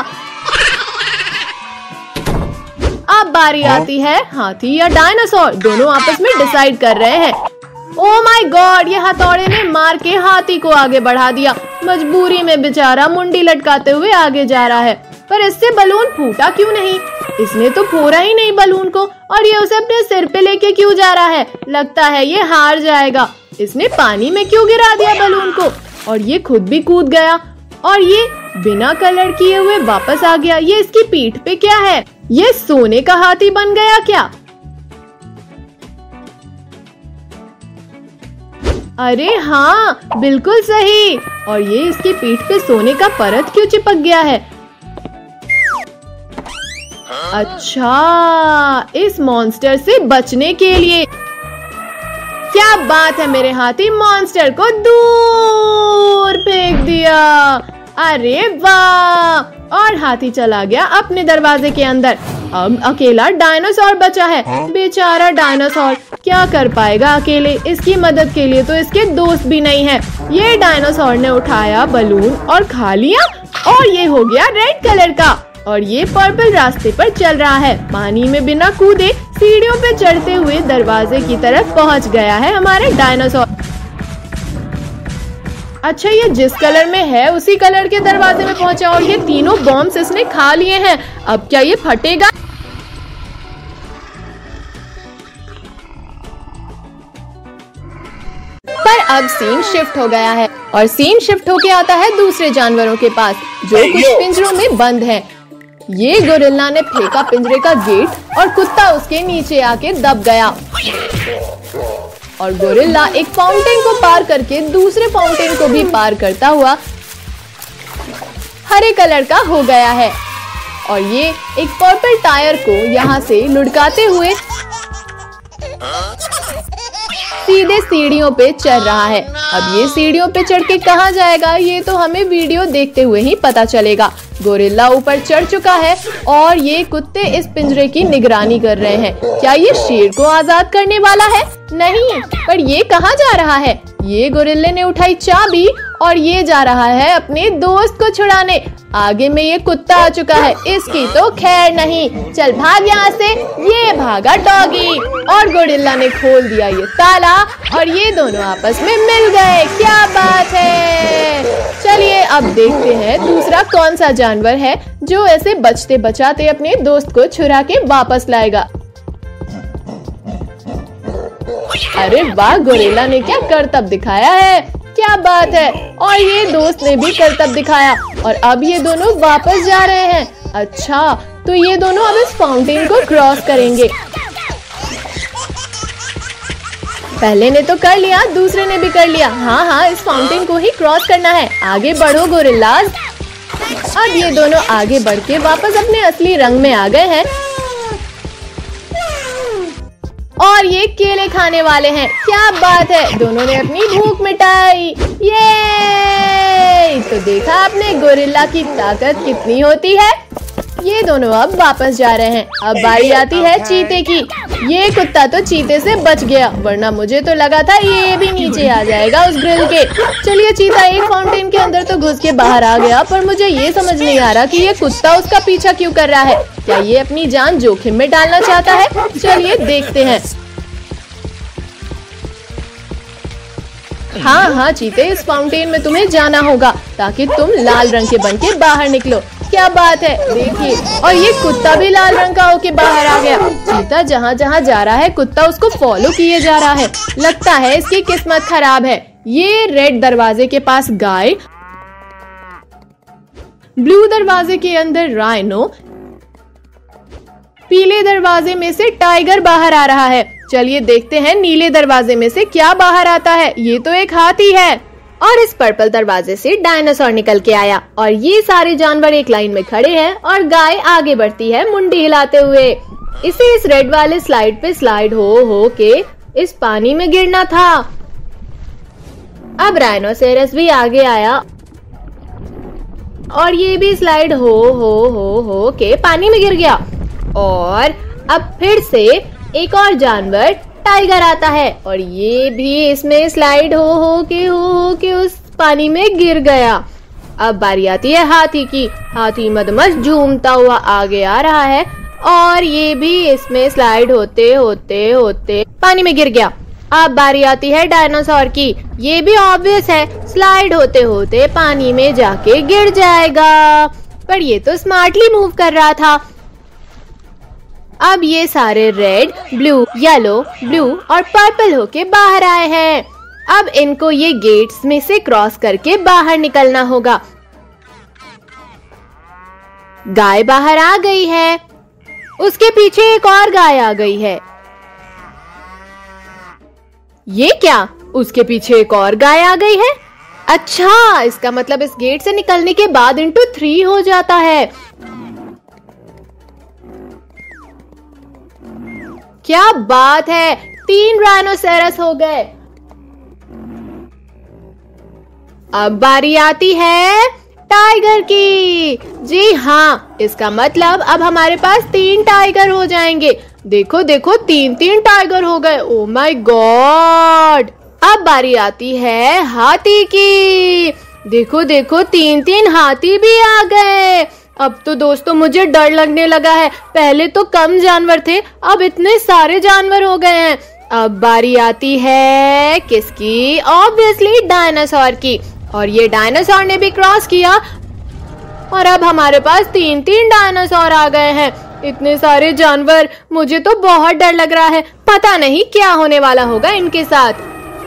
अब बारी आती है हाथी या डायनासोर। दोनों आपस में डिसाइड कर रहे हैं। ओह माय गॉड, ये हथौड़े ने मार के हाथी को आगे बढ़ा दिया। मजबूरी में बेचारा मुंडी लटकाते हुए आगे जा रहा है। पर इससे बलून फूटा क्यों नहीं? इसने तो फोड़ा ही नहीं बलून को और ये उसे अपने सिर पे लेके क्यों जा रहा है? लगता है ये हार जाएगा। इसने पानी में क्यों गिरा दिया बलून को? और ये खुद भी कूद गया और ये बिना कलर किए हुए वापस आ गया। ये इसकी पीठ पे क्या है? ये सोने का हाथी बन गया क्या? अरे हाँ, बिल्कुल सही। और ये इसकी पीठ पे सोने का परत क्यों चिपक गया है? अच्छा, इस मॉन्स्टर से बचने के लिए। क्या बात है मेरे हाथी, मॉन्स्टर को दूर फेंक दिया। अरे वाह, और हाथी चला गया अपने दरवाजे के अंदर। अब अकेला डायनासोर बचा है। बेचारा डायनासोर क्या कर पाएगा अकेले? इसकी मदद के लिए तो इसके दोस्त भी नहीं है। ये डायनासोर ने उठाया बलून और खा लिया और ये हो गया रेड कलर का और ये पर्पल रास्ते पर चल रहा है। पानी में बिना कूदे सीढ़ियों पे चढ़ते हुए दरवाजे की तरफ पहुंच गया है हमारा डायनासोर। अच्छा, ये जिस कलर में है उसी कलर के दरवाजे में पहुंचा और ये तीनों बॉम्ब्स इसने खा लिए हैं। अब क्या ये फटेगा? पर अब सीन शिफ्ट हो गया है और सीन शिफ्ट होके आता है दूसरे जानवरों के पास जो कुछ पिंजरों में बंद हैं। ये गोरिल्ला ने फेंका पिंजरे का गेट और कुत्ता उसके नीचे आके दब गया और गोरिल्ला एक फाउंटेन को पार करके दूसरे फाउंटेन को भी पार करता हुआ हरे कलर का हो गया है और ये एक पर्पल टायर को यहाँ से लुढ़काते हुए सीधे सीढ़ियों पे चढ़ रहा है। अब ये सीढ़ियों पे चढ़ के कहाँ जाएगा ये तो हमें वीडियो देखते हुए ही पता चलेगा। गोरिल्ला ऊपर चढ़ चुका है और ये कुत्ते इस पिंजरे की निगरानी कर रहे हैं। क्या ये शेर को आजाद करने वाला है? नहीं, पर ये कहाँ जा रहा है? ये गोरिल्ले ने उठाई चाबी और ये जा रहा है अपने दोस्त को छुड़ाने। आगे में ये कुत्ता आ चुका है, इसकी तो खैर नहीं। चल भाग यहाँ से। ये भागा डॉगी और गोरिल्ला ने खोल दिया ये ताला और ये दोनों आपस में मिल गए। क्या बात है। चलिए अब देखते हैं दूसरा कौन सा जानवर है जो ऐसे बचते बचाते अपने दोस्त को छुड़ा के वापस लाएगा। अरे वाह, गोरिल्ला ने क्या करतब दिखाया है। क्या बात है। और ये दोस्त ने भी करतब दिखाया और अब ये दोनों वापस जा रहे हैं। अच्छा, तो ये दोनों अब इस फाउंटेन को क्रॉस करेंगे। पहले ने तो कर लिया, दूसरे ने भी कर लिया। हाँ, इस फाउंटेन को ही क्रॉस करना है। आगे बढ़ो गोरिल्लाज। अब ये दोनों आगे बढ़ के वापस अपने असली रंग में आ गए हैं और ये केले खाने वाले हैं। क्या बात है, दोनों ने अपनी भूख मिटाई। ये तो देखा आपने गोरिल्ला की ताकत कितनी होती है। ये दोनों अब वापस जा रहे हैं। अब बारी आती है चीते की। ये कुत्ता तो चीते से बच गया, वरना मुझे तो लगा था ये भी नीचे आ जाएगा उस ग्रिल के। चलिए, चीता एक फाउंटेन के अंदर तो घुस के बाहर आ गया, पर मुझे ये समझ नहीं आ रहा कि ये कुत्ता उसका पीछा क्यों कर रहा है। क्या ये अपनी जान जोखिम में डालना चाहता है? चलिए देखते हैं। हाँ चीते, इस फाउंटेन में तुम्हें जाना होगा ताकि तुम लाल रंग के बन के बाहर निकलो। क्या बात है, देखिए, और ये कुत्ता भी लाल रंग का होके बाहर आ गया। चीता जहाँ जहाँ जा रहा है कुत्ता उसको फॉलो किए जा रहा है। लगता है इसकी किस्मत खराब है। ये रेड दरवाजे के पास गाय, ब्लू दरवाजे के अंदर राइनो, पीले दरवाजे में से टाइगर बाहर आ रहा है। चलिए देखते हैं नीले दरवाजे में से क्या बाहर आता है। ये तो एक हाथी है। और इस पर्पल दरवाजे से डायनासोर निकल के आया और ये सारे जानवर एक लाइन में खड़े हैं और गाय आगे बढ़ती है मुंडी हिलाते हुए। इसे इस रेड वाले स्लाइड पे स्लाइड हो के इस पानी में गिरना था। अब राइनोसेरस भी आगे आया और ये भी स्लाइड हो के पानी में गिर गया। और अब फिर से एक और जानवर टाइगर आता है और ये भी इसमें स्लाइड हो के उस पानी में गिर गया। अब बारी आती है हाथी की। हाथी मदमस्त झूमता हुआ आगे आ रहा है और ये भी इसमें स्लाइड होते पानी में गिर गया। अब बारी आती है डायनासोर की। ये भी ऑब्वियस है, स्लाइड होते पानी में जाके गिर जाएगा, पर ये तो स्मार्टली मूव कर रहा था। अब ये सारे रेड, ब्लू, येलो, ब्लू और पर्पल होके बाहर आए हैं। अब इनको ये गेट्स में से क्रॉस करके बाहर निकलना होगा। गाय बाहर आ गई है, उसके पीछे एक और गाय आ गई है। ये क्या, उसके पीछे एक और गाय आ गई है? अच्छा, इसका मतलब इस गेट से निकलने के बाद इंटू 3 हो जाता है। क्या बात है, 3 राइनोसेरस हो गए। अब बारी आती है टाइगर की। जी हाँ, इसका मतलब अब हमारे पास 3 टाइगर हो जाएंगे। देखो 3 टाइगर हो गए। Oh my god. अब बारी आती है हाथी की। देखो 3 हाथी भी आ गए। अब तो दोस्तों मुझे डर लगने लगा है। पहले तो कम जानवर थे, अब इतने सारे जानवर हो गए हैं। अब बारी आती है किसकी? ऑब्वियसली डायनासोर की। और ये डायनासोर ने भी क्रॉस किया और अब हमारे पास 3 डायनासोर आ गए हैं। इतने सारे जानवर, मुझे तो बहुत डर लग रहा है। पता नहीं क्या होने वाला होगा इनके साथ।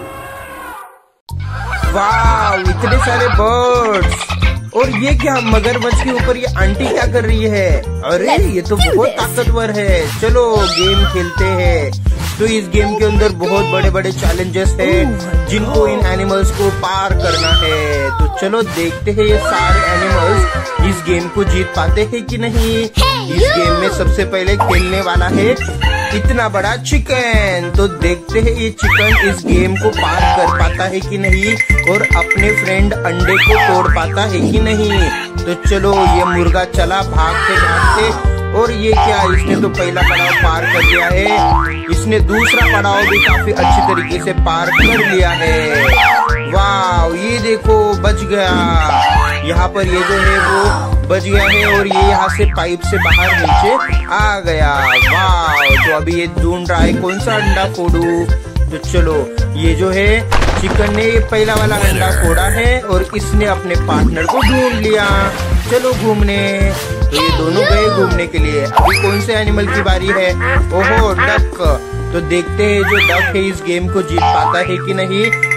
वाह, इतने सारे बर्ड्स। और ये क्या, मगरमच्छ के ऊपर ये आंटी क्या कर रही है? अरे ये तो बहुत ताकतवर है। चलो गेम खेलते हैं। तो इस गेम के अंदर बहुत बड़े बड़े चैलेंजेस हैं जिनको इन एनिमल्स को पार करना है। तो चलो देखते हैं ये सारे एनिमल्स इस गेम को जीत पाते हैं कि नहीं। इस गेम में सबसे पहले खेलने वाला है इतना बड़ा चिकन। तो देखते हैं ये चिकन इस गेम को पार कर पाता है कि नहीं और अपने फ्रेंड अंडे को तोड़ पाता है कि नहीं। तो चलो, ये मुर्गा चला भागते भागते और ये क्या, इसने तो पहला पड़ाव पार कर लिया है। इसने दूसरा पड़ाव भी काफी अच्छी तरीके से पार कर लिया है। वाह, ये देखो बच गया। यहाँ पर ये जो है वो बच गया है और ये यहाँ से पाइप से बाहर नीचे आ गया। वाह, तो अभी ये ढूंढ रहा है कौन सा अंडा फोड़ू। तो चलो, ये जो है चिकन ने पहला वाला अंडा फोड़ा है और इसने अपने पार्टनर को ढूंढ लिया। चलो घूमने। तो ये दोनों गए घूमने के लिए। अभी कौन से एनिमल की बारी है? ओहो, डक। तो देखते हैं जो डक है इस गेम को जीत पाता है कि नहीं।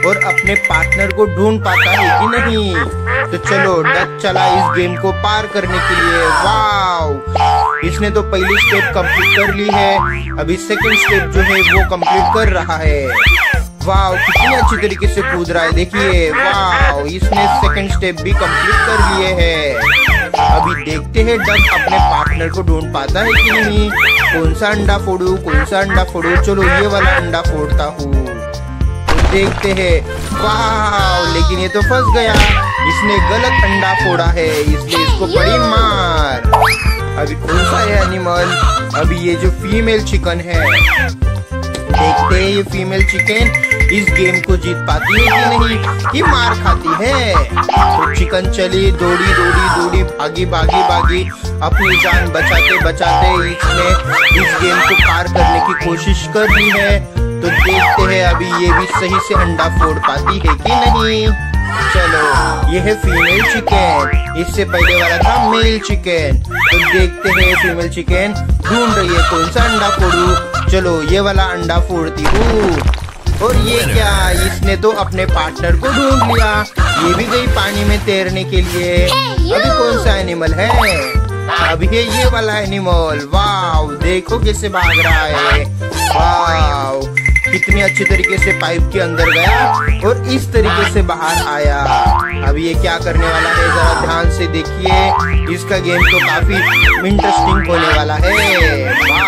और अपने पार्टनर को ढूंढ पाता है कि नहीं। तो चलो डक चला इस गेम को पार करने के लिए। वाव, इसने तो पहली स्टेप कंप्लीट कर ली है, अभी सेकंड स्टेप जो है वो कंप्लीट कर रहा है। वाव, कितनी अच्छी तरीके से कूद रहा है, देखिए। वाव, इसने सेकंड स्टेप भी कंप्लीट कर लिए है। अभी देखते हैं डक अपने पार्टनर को ढूंढ पाता है कि नहीं। कौन सा अंडा फोड़ू, कौन सा अंडा फोड़ू। चलो ये वाला अंडा फोड़ता हूँ, तो देखते हैं। वाह, लेकिन ये तो फंस गया, इसने गलत अंडा फोड़ा है, इसलिए इसको पड़ी मार। अभी कौन सा है एनिमल, अभी ये जो फीमेल चिकन है, देखते हैं ये फीमेल चिकन इस गेम को जीत पाती है कि नहीं, कि मार खाती है। तो चिकन चली, दौड़ी दौड़ी दौड़ी, भागी भागी भागी, अपनी जान बचाते बचाते इसने इस गेम को पार करने की कोशिश कर ली है। तो देखते हैं अभी ये भी सही से अंडा फोड़ पाती है कि नहीं। चलो, ये है फीमेल चिकन, इससे पहले वाला था मेल चिकन। तो देखते हैं फीमेल चिकन ढूंढ रही है कौन सा अंडा फोड़ू। चलो ये वाला अंडा फोड़ती हूँ। और ये क्या, इसने तो अपने पार्टनर को ढूंढ लिया, ये भी गई पानी में तैरने के लिए। अभी कौन सा एनिमल है, अभी है ये वाला एनिमल। वाव, देखो कैसे भाग रहा है। वाव, कितनी अच्छी तरीके से पाइप के अंदर गया और इस तरीके से बाहर आया। अभी ये क्या करने वाला है, जरा ध्यान से देखिए, इसका गेम तो काफी इंटरेस्टिंग होने वाला है।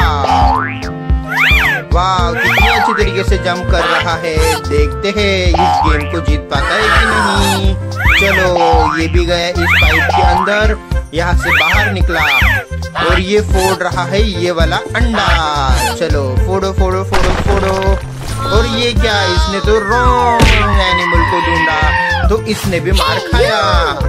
वाह, कितनी अच्छी तरीके से जंप कर रहा है, देखते हैं इस गेम को जीत पाता है कि नहीं। चलो, ये भी गया इस पाइप के अंदर, यहाँ से बाहर निकला और ये फोड़ रहा है ये वाला अंडा। चलो फोड़ो फोड़ो फोड़ो फोड़ो। और ये क्या, इसने तो रॉन्ग एनिमल को ढूंढा, तो इसने भी मार खाया।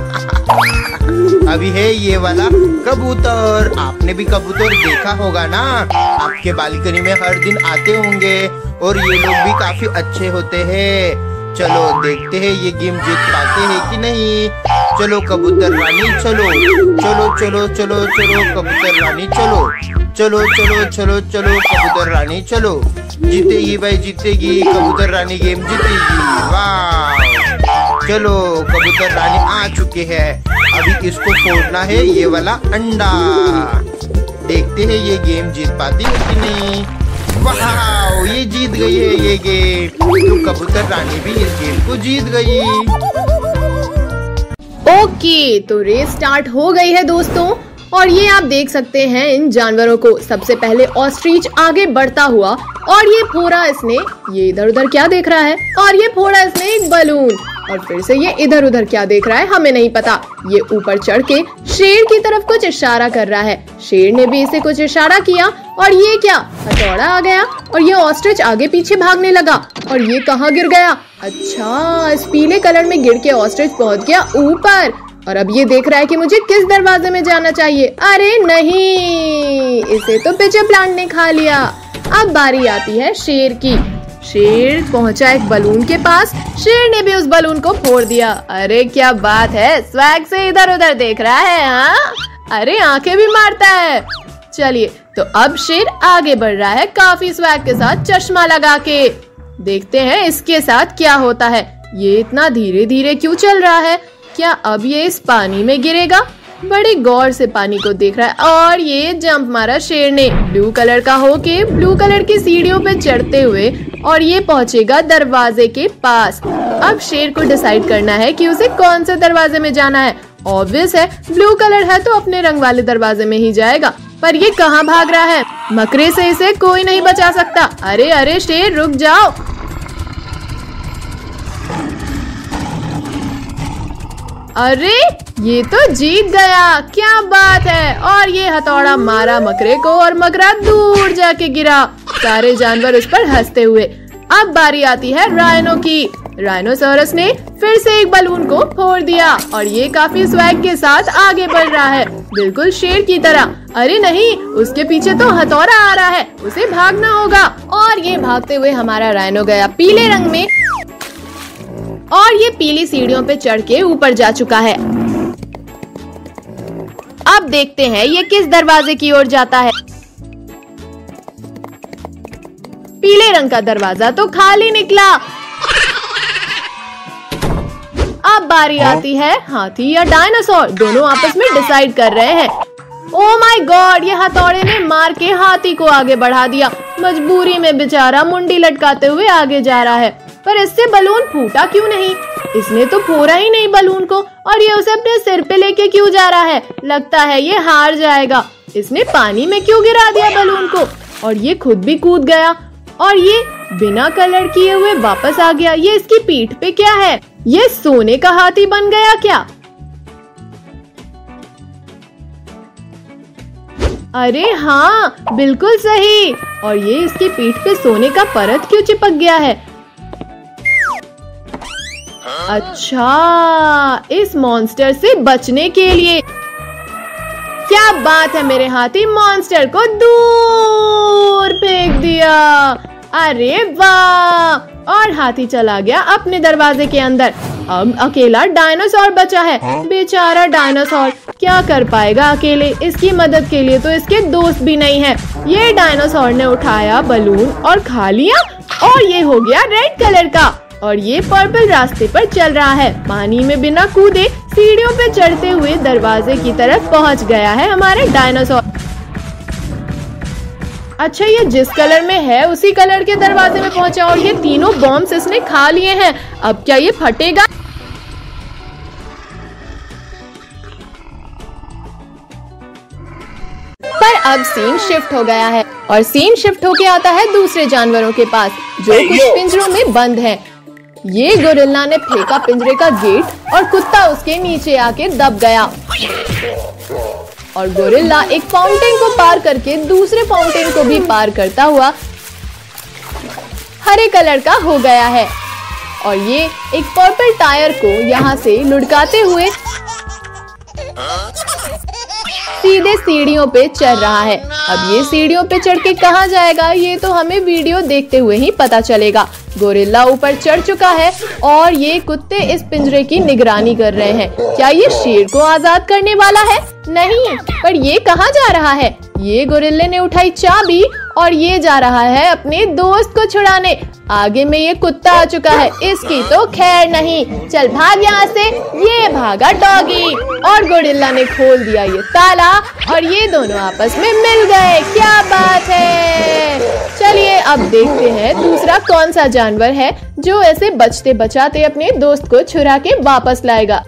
अभी है ये वाला कबूतर, आपने भी कबूतर देखा होगा ना, आपके बालकनी में हर दिन आते होंगे और ये लोग भी काफी अच्छे होते हैं। चलो देखते हैं ये गेम जीत पाते हैं कि नहीं। चलो कबूतर रानी चलो, चलो चलो चलो चलो कबूतर रानी चलो, चलो चलो चलो चलो कबूतर रानी चलो। जीतेगी भाई, जीतेगी कबूतर रानी, गेम जीतेगी। वाह, चलो कबूतर रानी आ चुके हैं, अभी इसको फोड़ना है ये वाला अंडा। देखते हैं ये गेम जीत पाती है कि नहीं। वाह, ये जीत गई है ये गेम, तो कबूतर रानी भी इस गेम को जीत गई। ओके, तो रेस स्टार्ट हो गई है दोस्तों, और ये आप देख सकते हैं इन जानवरों को। सबसे पहले ऑस्ट्रिच आगे बढ़ता हुआ, और ये फोड़ा इसने, ये इधर उधर क्या देख रहा है, और ये फोड़ा इसने एक बलून, और फिर से ये इधर उधर क्या देख रहा है हमें नहीं पता। ये ऊपर चढ़ के शेर की तरफ कुछ इशारा कर रहा है, शेर ने भी इसे कुछ इशारा किया, और ये क्या, हथौड़ा आ गया, और ये ऑस्ट्रिच आगे पीछे भागने लगा, और ये कहाँ गिर गया, अच्छा इस पीले कलर में गिर के ऑस्ट्रिच पहुंच गया ऊपर, और अब ये देख रहा है कि मुझे किस दरवाजे में जाना चाहिए। अरे नहीं, इसे तो पिचे प्लांट ने खा लिया। अब बारी आती है शेर की। शेर पहुंचा एक बलून के पास, शेर ने भी उस बलून को फोड़ दिया। अरे क्या बात है, स्वैग से इधर उधर देख रहा है। हाँ, अरे आंखें भी मारता है। चलिए, तो अब शेर आगे बढ़ रहा है काफी स्वैग के साथ, चश्मा लगा के। देखते हैं इसके साथ क्या होता है। ये इतना धीरे धीरे क्यों चल रहा है, क्या अब ये इस पानी में गिरेगा। बड़े गौर से पानी को देख रहा है, और ये जंप मारा शेर ने ब्लू कलर का होके ब्लू कलर की सीढ़ियों पे चढ़ते हुए, और ये पहुंचेगा दरवाजे के पास। अब शेर को डिसाइड करना है कि उसे कौन से दरवाजे में जाना है। ऑब्वियस है, ब्लू कलर है तो अपने रंग वाले दरवाजे में ही जाएगा। पर ये कहाँ भाग रहा है, मकरे से इसे कोई नहीं बचा सकता। अरे अरे शेर रुक जाओ। अरे ये तो जीत गया, क्या बात है। और ये हथौड़ा मारा मकरे को, और मकरा दूर जाके गिरा, सारे जानवर उस पर हंसते हुए। अब बारी आती है राइनो की। राइनोसोरस ने फिर से एक बलून को फोड़ दिया, और ये काफी स्वैग के साथ आगे बढ़ रहा है, बिल्कुल शेर की तरह। अरे नहीं, उसके पीछे तो हथौड़ा आ रहा है, उसे भागना होगा। और ये भागते हुए हमारा राइनो गया पीले रंग में, और ये पीली सीढ़ियों पे चढ़ के ऊपर जा चुका है। अब देखते हैं ये किस दरवाजे की ओर जाता है। पीले रंग का दरवाजा तो खाली निकला। अब बारी आती है हाथी या डायनासोर, दोनों आपस में डिसाइड कर रहे हैं। ओह माय गॉड, ये हथौड़े ने मार के हाथी को आगे बढ़ा दिया। मजबूरी में बेचारा मुंडी लटकाते हुए आगे जा रहा है, पर इससे बलून फूटा क्यों नहीं? इसने तो फोड़ा ही नहीं बलून को, और ये उसे अपने सिर पे लेके क्यों जा रहा है? लगता है ये हार जाएगा। इसने पानी में क्यों गिरा दिया बलून को? और ये खुद भी कूद गया, और ये बिना कलर किए हुए वापस आ गया। ये इसकी पीठ पे क्या है? ये सोने का हाथी बन गया क्या? अरे हाँ, बिल्कुल सही। और ये इसकी पीठ पे सोने का परत क्यों चिपक गया है? अच्छा, इस मॉन्स्टर से बचने के लिए। क्या बात है मेरे हाथी, मॉन्स्टर को दूर फेंक दिया। अरे वाह, और हाथी चला गया अपने दरवाजे के अंदर। अब अकेला डायनासोर बचा है। बेचारा डायनासोर क्या कर पाएगा अकेले? इसकी मदद के लिए तो इसके दोस्त भी नहीं है। ये डायनासोर ने उठाया बलून और खा लिया, और ये हो गया रेड कलर का, और ये पर्पल रास्ते पर चल रहा है। पानी में बिना कूदे सीढ़ियों पे चढ़ते हुए दरवाजे की तरफ पहुंच गया है हमारे डायनासोर। अच्छा, ये जिस कलर में है उसी कलर के दरवाजे में पहुंचा, और ये तीनों बॉम्ब्स इसने खा लिए हैं। अब क्या ये फटेगा? पर अब सीन शिफ्ट हो गया है, और सीन शिफ्ट होके आता है दूसरे जानवरों के पास जो कुछ पिंजरों में बंद हैं। ये गोरिल्ला ने फेंका पिंजरे का गेट, और कुत्ता उसके नीचे आके दब गया, और गोरिल्ला एक फाउंटेन को पार करके दूसरे फाउंटेन को भी पार करता हुआ हरे कलर का हो गया है, और ये एक पर्पल टायर को यहाँ से लुढ़काते हुए सीधे सीढ़ियों पे चढ़ रहा है। अब ये सीढ़ियों पे चढ़ के कहाँ जाएगा, ये तो हमें वीडियो देखते हुए ही पता चलेगा। गोरिल्ला ऊपर चढ़ चुका है, और ये कुत्ते इस पिंजरे की निगरानी कर रहे हैं। क्या ये शेर को आजाद करने वाला है? नहीं, पर ये कहाँ जा रहा है? ये गोरिल्ले ने उठाई चाबी, और ये जा रहा है अपने दोस्त को छुड़ाने। आगे में ये कुत्ता आ चुका है, इसकी तो खैर नहीं। चल भाग यहाँ से। ये भागा डॉगी, और गोरिल्ला ने खोल दिया ये ताला, और ये दोनों आपस में मिल गए। क्या बात है। चलिए अब देखते हैं दूसरा कौन सा जानवर है जो ऐसे बचते बचाते अपने दोस्त को छुड़ा के वापस लाएगा।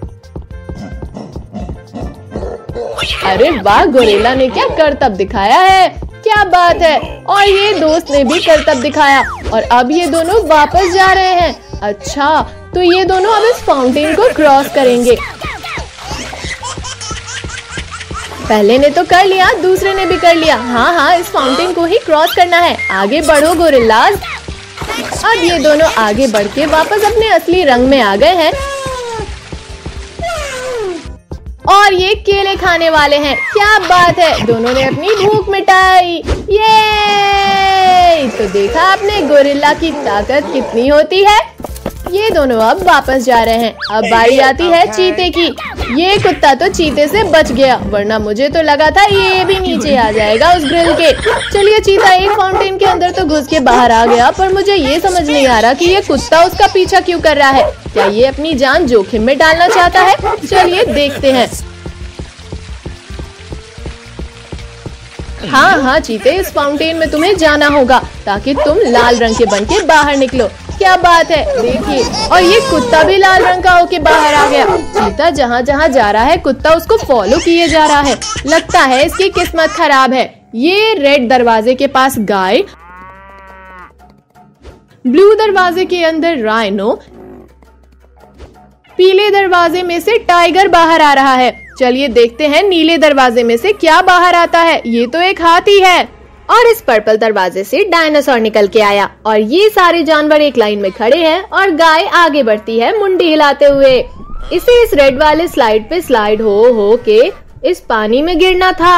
अरे वाह, गोरिल्ला ने क्या करतब दिखाया है। क्या बात है। और ये दोस्त ने भी करतब दिखाया, और अब ये दोनों वापस जा रहे हैं। अच्छा, तो ये दोनों अब इस फाउंटेन को क्रॉस करेंगे। पहले ने तो कर लिया, दूसरे ने भी कर लिया। हाँ हाँ, इस फाउंटेन को ही क्रॉस करना है। आगे बढ़ो गोरिल्लास। अब ये दोनों आगे बढ़ के वापस अपने असली रंग में आ गए हैं, और ये केले खाने वाले हैं। क्या बात है, दोनों ने अपनी भूख मिटाई। ये तो देखा आपने गोरिल्ला की ताकत कितनी होती है। ये दोनों अब वापस जा रहे हैं। अब बारी आती है चीते की। ये कुत्ता तो चीते से बच गया, वरना मुझे तो लगा था ये भी नीचे आ जाएगा उस ग्रिल के। चलिए, चीता एक फाउंटेन के अंदर तो घुस के बाहर आ गया, पर मुझे ये समझ नहीं आ रहा कि ये कुत्ता उसका पीछा क्यों कर रहा है। क्या ये अपनी जान जोखिम में डालना चाहता है? चलिए देखते हैं। हाँ हाँ चीते, इस फाउंटेन में तुम्हें जाना होगा ताकि तुम लाल रंग के बन के बाहर निकलो। क्या बात है, देखिए, और ये कुत्ता भी लाल रंग का होके बाहर आ गया। चीता जहाँ जहाँ जा रहा है कुत्ता उसको फॉलो किए जा रहा है। लगता है इसकी किस्मत खराब है। ये रेड दरवाजे के पास गाय, ब्लू दरवाजे के अंदर राइनो, पीले दरवाजे में से टाइगर बाहर आ रहा है। चलिए देखते हैं नीले दरवाजे में से क्या बाहर आता है। ये तो एक हाथी है, और इस पर्पल दरवाजे से डायनासोर निकल के आया, और ये सारे जानवर एक लाइन में खड़े हैं, और गाय आगे बढ़ती है मुंडी हिलाते हुए। इसे इस रेड वाले स्लाइड पे स्लाइड हो के इस पानी में गिरना था।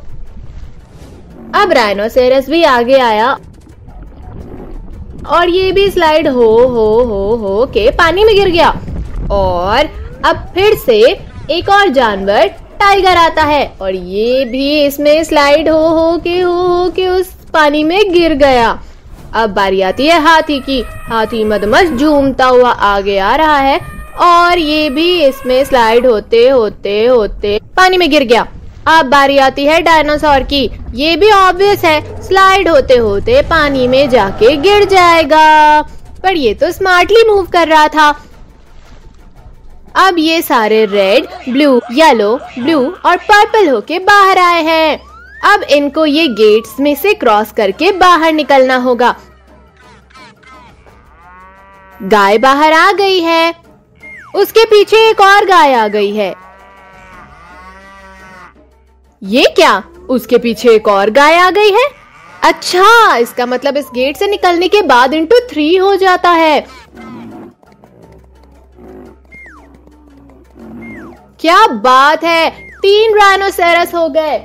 अब राइनोसेरस भी आगे आया, और ये भी स्लाइड हो के पानी में गिर गया। और अब फिर से एक और जानवर टाइगर आता है, और ये भी इसमें स्लाइड हो के उस पानी में गिर गया। अब बारी आती है हाथी की। हाथी मदमस्त झूमता हुआ आगे आ रहा है, और ये भी इसमें स्लाइड होते होते होते पानी में गिर गया। अब बारी आती है डायनासोर की। ये भी ऑब्वियस है, स्लाइड होते होते पानी में जाके गिर जाएगा, पर ये तो स्मार्टली मूव कर रहा था। अब ये सारे रेड, ब्लू, येलो, ब्लू और पर्पल होके बाहर आए हैं। अब इनको ये गेट्स में से क्रॉस करके बाहर निकलना होगा। गाय बाहर आ गई है, उसके पीछे एक और गाय आ गई है। ये क्या, उसके पीछे एक और गाय आ गई है? अच्छा, इसका मतलब इस गेट से निकलने के बाद इंटू 3 हो जाता है। क्या बात है, 3 राइनोसेरस हो गए।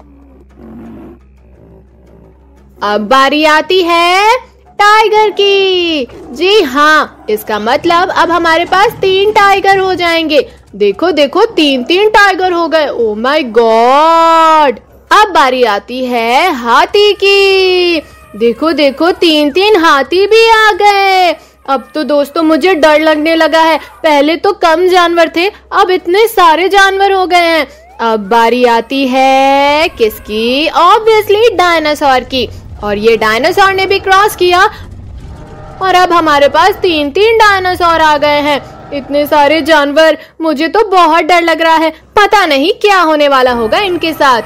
अब बारी आती है टाइगर की। जी हाँ, इसका मतलब अब हमारे पास 3 टाइगर हो जाएंगे। देखो देखो, 3 टाइगर हो गए। Oh my god. अब बारी आती है हाथी की। देखो देखो, 3 हाथी भी आ गए। अब तो दोस्तों मुझे डर लगने लगा है। पहले तो कम जानवर थे, अब इतने सारे जानवर हो गए हैं। अब बारी आती है किसकी? ऑब्वियसली डायनासोर की। और ये डायनासोर ने भी क्रॉस किया और अब हमारे पास 3 डायनासोर आ गए हैं। इतने सारे जानवर, मुझे तो बहुत डर लग रहा है। पता नहीं क्या होने वाला होगा इनके साथ।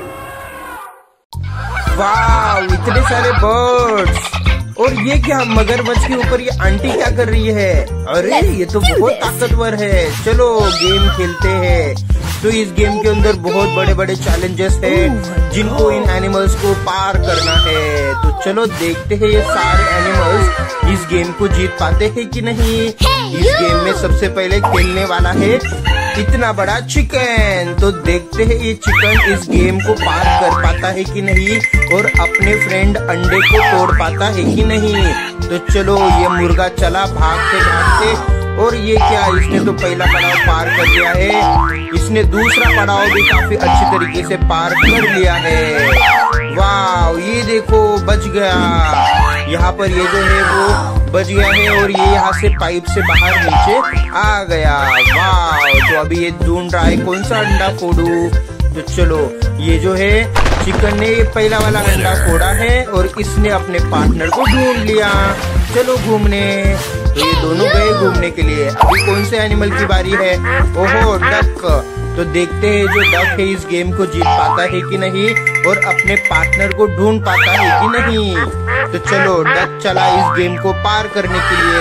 वाह, इतने सारे बर्ड्स। और ये क्या, मगरमच्छ के ऊपर ये आंटी क्या कर रही है? अरे ये तो बहुत ताकतवर है। चलो गेम खेलते हैं। तो इस गेम के अंदर बहुत बड़े बड़े चैलेंजेस है जिनको इन एनिमल्स को पार करना है। तो चलो देखते हैं ये सारे एनिमल्स इस गेम को जीत पाते हैं कि नहीं। इस गेम में सबसे पहले खेलने वाला है इतना बड़ा चिकन। तो देखते हैं ये चिकन इस गेम को पार कर पाता है कि नहीं और अपने फ्रेंड अंडे को तोड़ पाता है कि नहीं। तो चलो, ये मुर्गा चला भागते भागते, और ये क्या, इसने तो पहला पड़ाव पार कर लिया है। इसने दूसरा पड़ाव भी काफी अच्छी तरीके से पार कर लिया है। वाह, ये देखो बच गया। यहाँ पर ये जो है वो बच गया है और ये यहाँ से पाइप से बाहर नीचे आ गया। वाह, तो अभी ये ढूंढ रहा है कौन सा अंडा फोड़ू। तो चलो, ये जो है चिकन ने पहला वाला अंडा फोड़ा है और इसने अपने पार्टनर को ढूंढ लिया। चलो घूमने। तो ये दोनों गए घूमने के लिए। अभी कौन से एनिमल की बारी है? ओहो, डक। तो देखते हैं जो डक है इस गेम को जीत पाता है कि नहीं और अपने पार्टनर को ढूंढ पाता है कि नहीं। तो चलो, डक चला इस गेम को पार करने के लिए।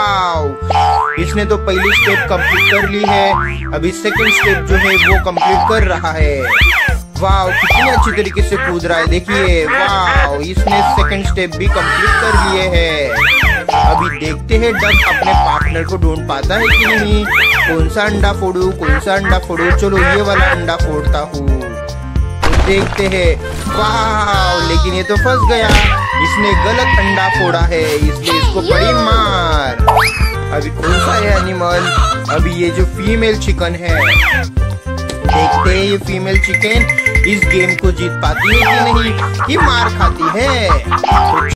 वाव, इसने तो पहली स्टेप कंप्लीट कर ली है। अभी सेकंड स्टेप जो है वो कंप्लीट कर रहा है। वाव, कितनी अच्छी तरीके से कूद रहा है, देखिए। वाव, इसने सेकंड स्टेप भी कंप्लीट कर लिए है। अभी देखते हैं डक अपने पार्टनर को ढूंढ पाता है कि नहीं। कौन सा अंडा फोड़ू, कौन सा अंडा फोड़ू। चलो, ये वाला अंडा फोड़ता हूँ। तो देखते हैं। वाह, लेकिन ये तो फंस गया। इसने गलत अंडा फोड़ा है, इसलिए इसको पड़ी मार। अभी कौन सा है एनिमल? अभी ये जो फीमेल चिकन है। देखते हैं ये फीमेल चिकन इस गेम को जीत पाती है कि नहीं, कि मार खाती है।